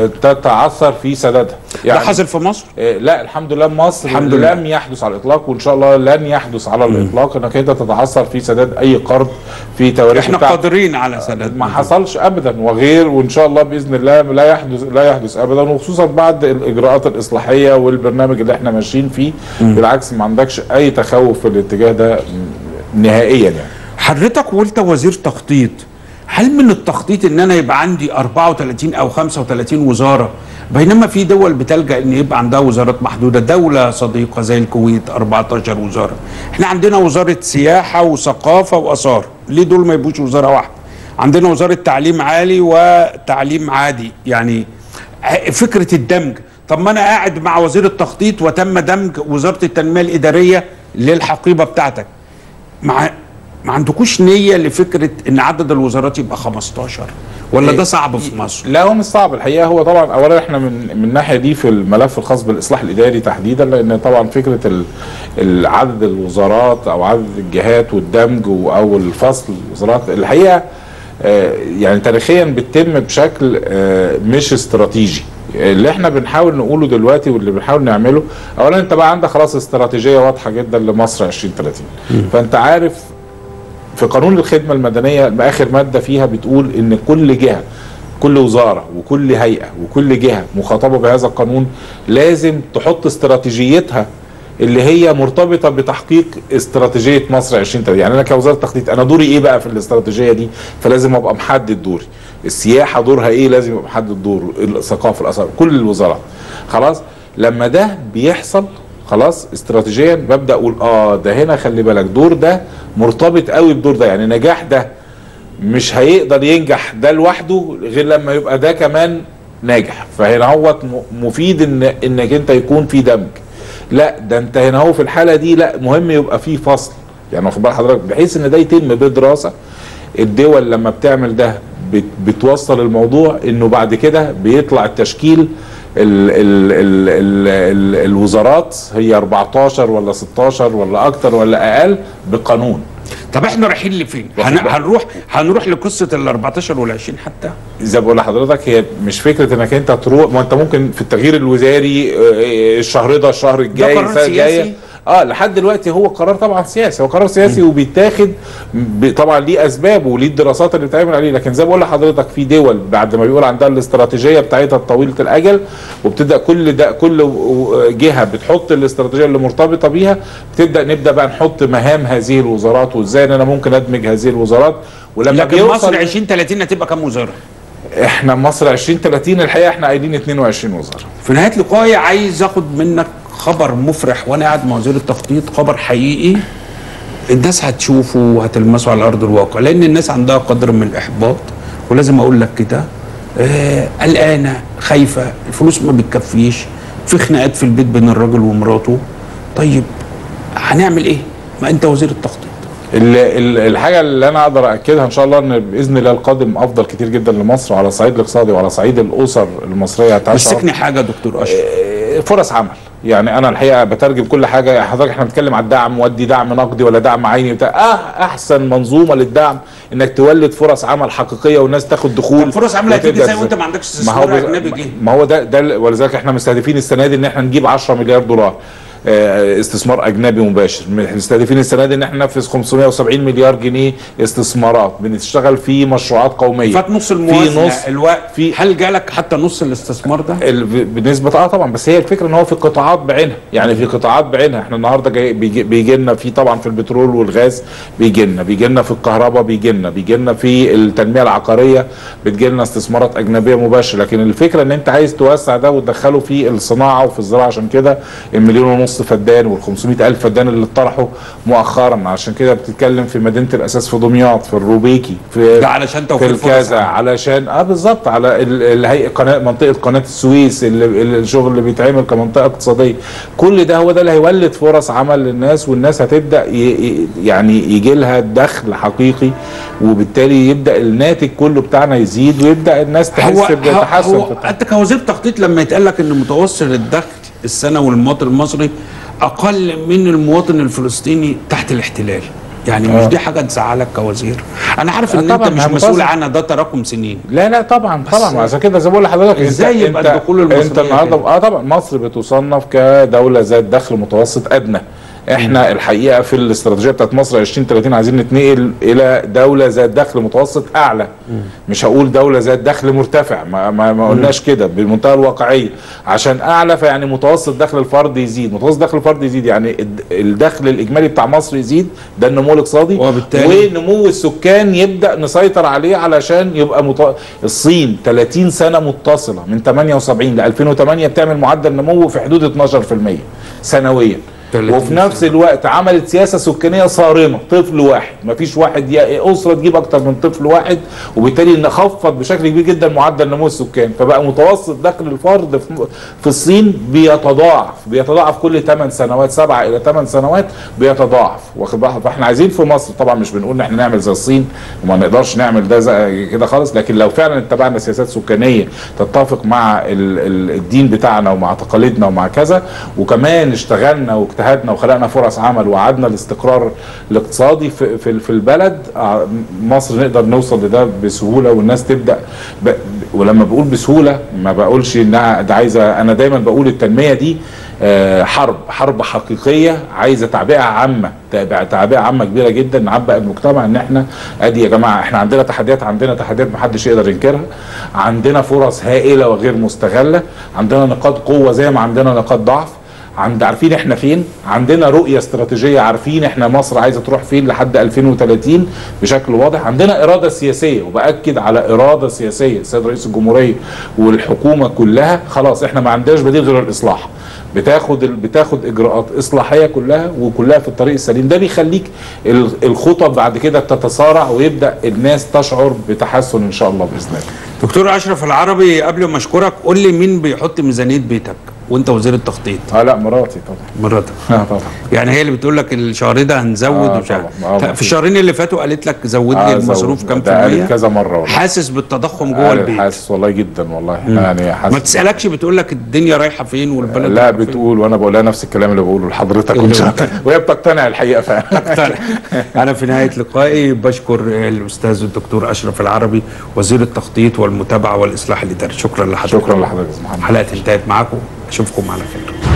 تتعثر في سدادها. يعني ده حصل في مصر؟ لا الحمد لله مصر الحمد لم لله. يحدث على الاطلاق، وان شاء الله لن يحدث على الاطلاق انك انت تتعثر في سداد اي قرض في تواريخ. احنا قادرين على سداد. ما حصلش ابدا وغير، وان شاء الله باذن الله لا يحدث لا يحدث ابدا، وخصوصا بعد الاجراءات الاصلاحيه والبرنامج اللي احنا ماشيين فيه. بالعكس ما عندكش اي تخوف في الاتجاه ده نهائيا يعني. حضرتك وانت وزير تخطيط، هل من التخطيط ان انا يبقى عندي أربعة وثلاثين او خمسة وثلاثين وزاره، بينما في دول بتلجأ ان يبقى عندها وزارات محدوده؟ دوله صديقه زي الكويت أربعتاشر وزاره، احنا عندنا وزاره سياحه وثقافه واثار، ليه دول ما يبقوش وزاره واحده؟ عندنا وزاره تعليم عالي وتعليم عادي، يعني فكره الدمج. طب ما انا قاعد مع وزير التخطيط وتم دمج وزاره التنميه الاداريه للحقيبه بتاعتك، مع ما عندكوش نيه لفكره ان عدد الوزارات يبقى خمستاشر ولا ده صعب في مصر؟ لا هو مش صعب الحقيقه. هو طبعا اولا احنا من من الناحيه دي في الملف الخاص بالاصلاح الاداري تحديدا، لان طبعا فكره عدد الوزارات او عدد الجهات والدمج او الفصل الوزارات الحقيقه يعني تاريخيا بتتم بشكل مش استراتيجي. اللي احنا بنحاول نقوله دلوقتي واللي بنحاول نعمله، اولا انت بقى عندك خلاص استراتيجيه واضحه جدا لمصر عشرين ثلاثين، فانت عارف في قانون الخدمه المدنيه اخر ماده فيها بتقول ان كل جهه كل وزاره وكل هيئه وكل جهه مخاطبه بهذا القانون لازم تحط استراتيجيتها اللي هي مرتبطه بتحقيق استراتيجيه مصر عشرين ثلاثين. يعني انا كوزاره تخطيط انا دوري ايه بقى في الاستراتيجيه دي؟ فلازم ابقى محدد دوري. السياحه دورها ايه؟ لازم ابقى محدد دوره. الثقافه، الاثار، كل الوزارات. خلاص لما ده بيحصل خلاص استراتيجيا ببدا اقول اه ده هنا خلي بالك دور ده مرتبط قوي بدور ده، يعني نجاح ده مش هيقدر ينجح ده لوحده غير لما يبقى ده كمان ناجح. فهنا هو مفيد ان انك انت يكون في دمج. لا ده انت هنا هو في الحاله دي لا مهم يبقى في فصل، يعني واخد بال حضرتك، بحيث ان ده يتم بدراسه. الدول لما بتعمل ده بت بتوصل الموضوع انه بعد كده بيطلع التشكيل ال ال ال ال ال الوزارات هي أربعتاشر ولا ستاشر ولا اكتر ولا اقل بقانون. طب احنا رايحين لفين؟ هن هنروح هنروح لقصه ال أربعتاشر وال عشرين حتى؟ زي ما بقول لحضرتك هي مش فكره انك انت تروح، ما انت ممكن في التغيير الوزاري الشهر ده الشهر الجاي السنه الجايه اه لحد دلوقتي هو قرار طبعا سياسي، هو قرار سياسي م. وبيتاخد طبعا ليه اسبابه وليه الدراسات اللي بتتعمل عليه. لكن زي ما بقول لحضرتك في دول بعد ما بيقول عندها الاستراتيجيه بتاعتها طويله الاجل وبتبدا كل ده كل جهه بتحط الاستراتيجيه اللي مرتبطه بيها، بتبدا نبدا بقى نحط مهام هذه الوزارات وازاي ان انا ممكن ادمج هذه الوزارات. ولما لكن مصر عشرين ثلاثين هتبقى كام وزاره؟ احنا مصر عشرين ثلاثين الحقيقه احنا قايلين اتنين وعشرين وزاره. في نهايه لقائي عايز اخد منك خبر مفرح وانا قاعد مع وزير التخطيط، خبر حقيقي الناس هتشوفه وهتلمسه على ارض الواقع، لان الناس عندها قدر من الاحباط ولازم اقول لك كده، آه قلقانه خايفه، الفلوس ما بتكفيش، في خناقات في البيت بين الراجل ومراته. طيب هنعمل ايه؟ ما انت وزير التخطيط. الحاجه اللي انا اقدر اكدها ان شاء الله ان باذن الله القادم افضل كتير جدا لمصر على الصعيد الاقتصادي وعلى صعيد الاسر المصريه هتشعر. مسكني حاجه دكتور اشرف. فرص عمل. يعني انا الحقيقه بترجم كل حاجه. حضرتك احنا بنتكلم على الدعم، ودي دعم نقدي ولا دعم عيني بتاع اه احسن منظومه للدعم انك تولد فرص عمل حقيقيه والناس تاخد دخول. فرص عمل هتيجي ازاي وانت ما عندكش استثمار اجنبي جه؟ ما هو ده ده ولذلك احنا مستهدفين السنه دي ان احنا نجيب عشرة مليار دولار استثمار اجنبي مباشر. مستهدفين السنه دي ان احنا ننفذ خمسمائة وسبعين مليار جنيه استثمارات. بنشتغل في مشروعات قوميه. فات نص الموازنه في نص الوقت. في هل جالك حتى نص الاستثمار ده؟ بالنسبه اه طبعا، بس هي الفكره ان هو في قطاعات بعينها، يعني في قطاعات بعينها. احنا النهارده جاي بيجي, بيجي لنا في طبعا في البترول والغاز، بيجي لنا بيجي لنا في الكهرباء، بيجي لنا بيجي لنا في التنميه العقاريه، بتجي لنا استثمارات اجنبيه مباشره. لكن الفكره ان انت عايز توسع ده وتدخله في الصناعه وفي الزراعه. عشان كده المليون ونص فدان والخمسمائة ألف فدان اللي اتطرحوا مؤخرا. عشان كده بتتكلم في مدينه الاساس في دمياط، في الروبيكي، في ده علشان توفير في الكازا، علشان اه بالظبط على الهيئه قناه منطقه قناه السويس، اللي الشغل اللي بيتعمل كمنطقه اقتصاديه. كل ده هو ده اللي هيولد فرص عمل للناس، والناس هتبدا يعني يجي لها دخل حقيقي، وبالتالي يبدا الناتج كله بتاعنا يزيد ويبدا الناس تحس بتحسن. هو انت كوزير تخطيط لما يتقال لك ان متوسط الدخل السنوي للمواطن المصري اقل من المواطن الفلسطيني تحت الاحتلال، يعني مش دي حاجه تزعلك كوزير؟ انا عارف ان انت مش مسؤول عنها، ده تراكم سنين. لا لا طبعا طبعا. عشان كده زي ما بقول لحضرتك ازاي يبقى الدخول المصري انت النهارده اه طبعا مصر بتصنف كدوله ذات دخل متوسط ادنى. احنا الحقيقه في الاستراتيجيه بتاعت مصر عشرين ثلاثين عايزين نتنقل الى دوله ذات دخل متوسط اعلى. مش هقول دوله ذات دخل مرتفع، ما, ما, ما قلناش كده بمنتهى الواقعيه. عشان اعلى فيعني متوسط دخل الفرد يزيد. متوسط دخل الفرد يزيد يعني الدخل الاجمالي بتاع مصر يزيد، ده النمو الاقتصادي. وبالتالي ونمو السكان يبدا نسيطر عليه علشان يبقى مط... الصين ثلاثين سنه متصله من ثمانية وسبعين ل ألفين وثمانية بتعمل معدل نمو في حدود اثناشر بالمئة سنويا، وفي نفس الوقت عملت سياسه سكانيه صارمه. طفل واحد، ما فيش واحد اسره تجيب اكتر من طفل واحد، وبالتالي نخفض بشكل كبير جدا معدل نمو السكان. فبقى متوسط دخل الفرد في الصين بيتضاعف بيتضاعف كل ثمان سنوات، سبعة الى ثمان سنوات بيتضاعف، واخد بالك؟ فاحنا عايزين في مصر طبعا مش بنقول ان احنا نعمل زي الصين وما نقدرش نعمل ده زي كده خالص، لكن لو فعلا اتبعنا سياسات سكانيه تتفق مع الدين بتاعنا ومع تقاليدنا ومع كذا، وكمان اشتغلنا واجتهدنا وخلقنا فرص عمل وعدنا الاستقرار الاقتصادي في في, في البلد، مصر نقدر نوصل لده بسهوله. والناس تبدا ب... ولما بقول بسهوله ما بقولش انها ده عايزه، انا دايما بقول التنميه دي حرب حرب حقيقيه عايزه تعبئه عامه، تعبئه عامه كبيره جدا، نعبئ المجتمع ان احنا ادي يا جماعه احنا عندنا تحديات، عندنا تحديات محدش يقدر ينكرها، عندنا فرص هائله وغير مستغله، عندنا نقاط قوه زي ما عندنا نقاط ضعف، عند عارفين احنا فين، عندنا رؤيه استراتيجيه عارفين احنا مصر عايزه تروح فين لحد ألفين وثلاثين بشكل واضح، عندنا اراده سياسيه، وباكد على اراده سياسيه السيد رئيس الجمهوريه والحكومه كلها. خلاص احنا ما عندناش بديل غير الاصلاح، بتاخد بتاخد اجراءات اصلاحيه كلها وكلها في الطريق السليم. ده بيخليك الخطط بعد كده تتسارع ويبدا الناس تشعر بتحسن ان شاء الله باذن الله. دكتور اشرف العربي، قبل ما اشكرك قول لي مين بيحط ميزانيه بيتك وانت وزير التخطيط؟ اه لا مراتي طبعا. مراتك اه طبعا. يعني هي اللي بتقول لك الشهر ده هنزود آه ومش عارف. آه في الشهرين اللي فاتوا قالت لك زود لي آه المصروف كام في المية؟ قالت كذا مره والله. حاسس بالتضخم جوه البيت؟ حاسس والله جدا والله. مم. يعني حاسس. ما تسالكش بتقول لك الدنيا رايحه فين والبلد لا بتقول، وانا بقول لها نفس الكلام اللي بقوله لحضرتك وهي بتقتنع الحقيقه فعلا. بتقتنع. انا في نهايه لقائي بشكر الاستاذ الدكتور اشرف العربي وزير التخطيط والمتابعه والاصلاح الاداري. شكرا لحضرتك. شكرا لحضرتك. الحلقه انتهت معاكم، اشوفكم على خير.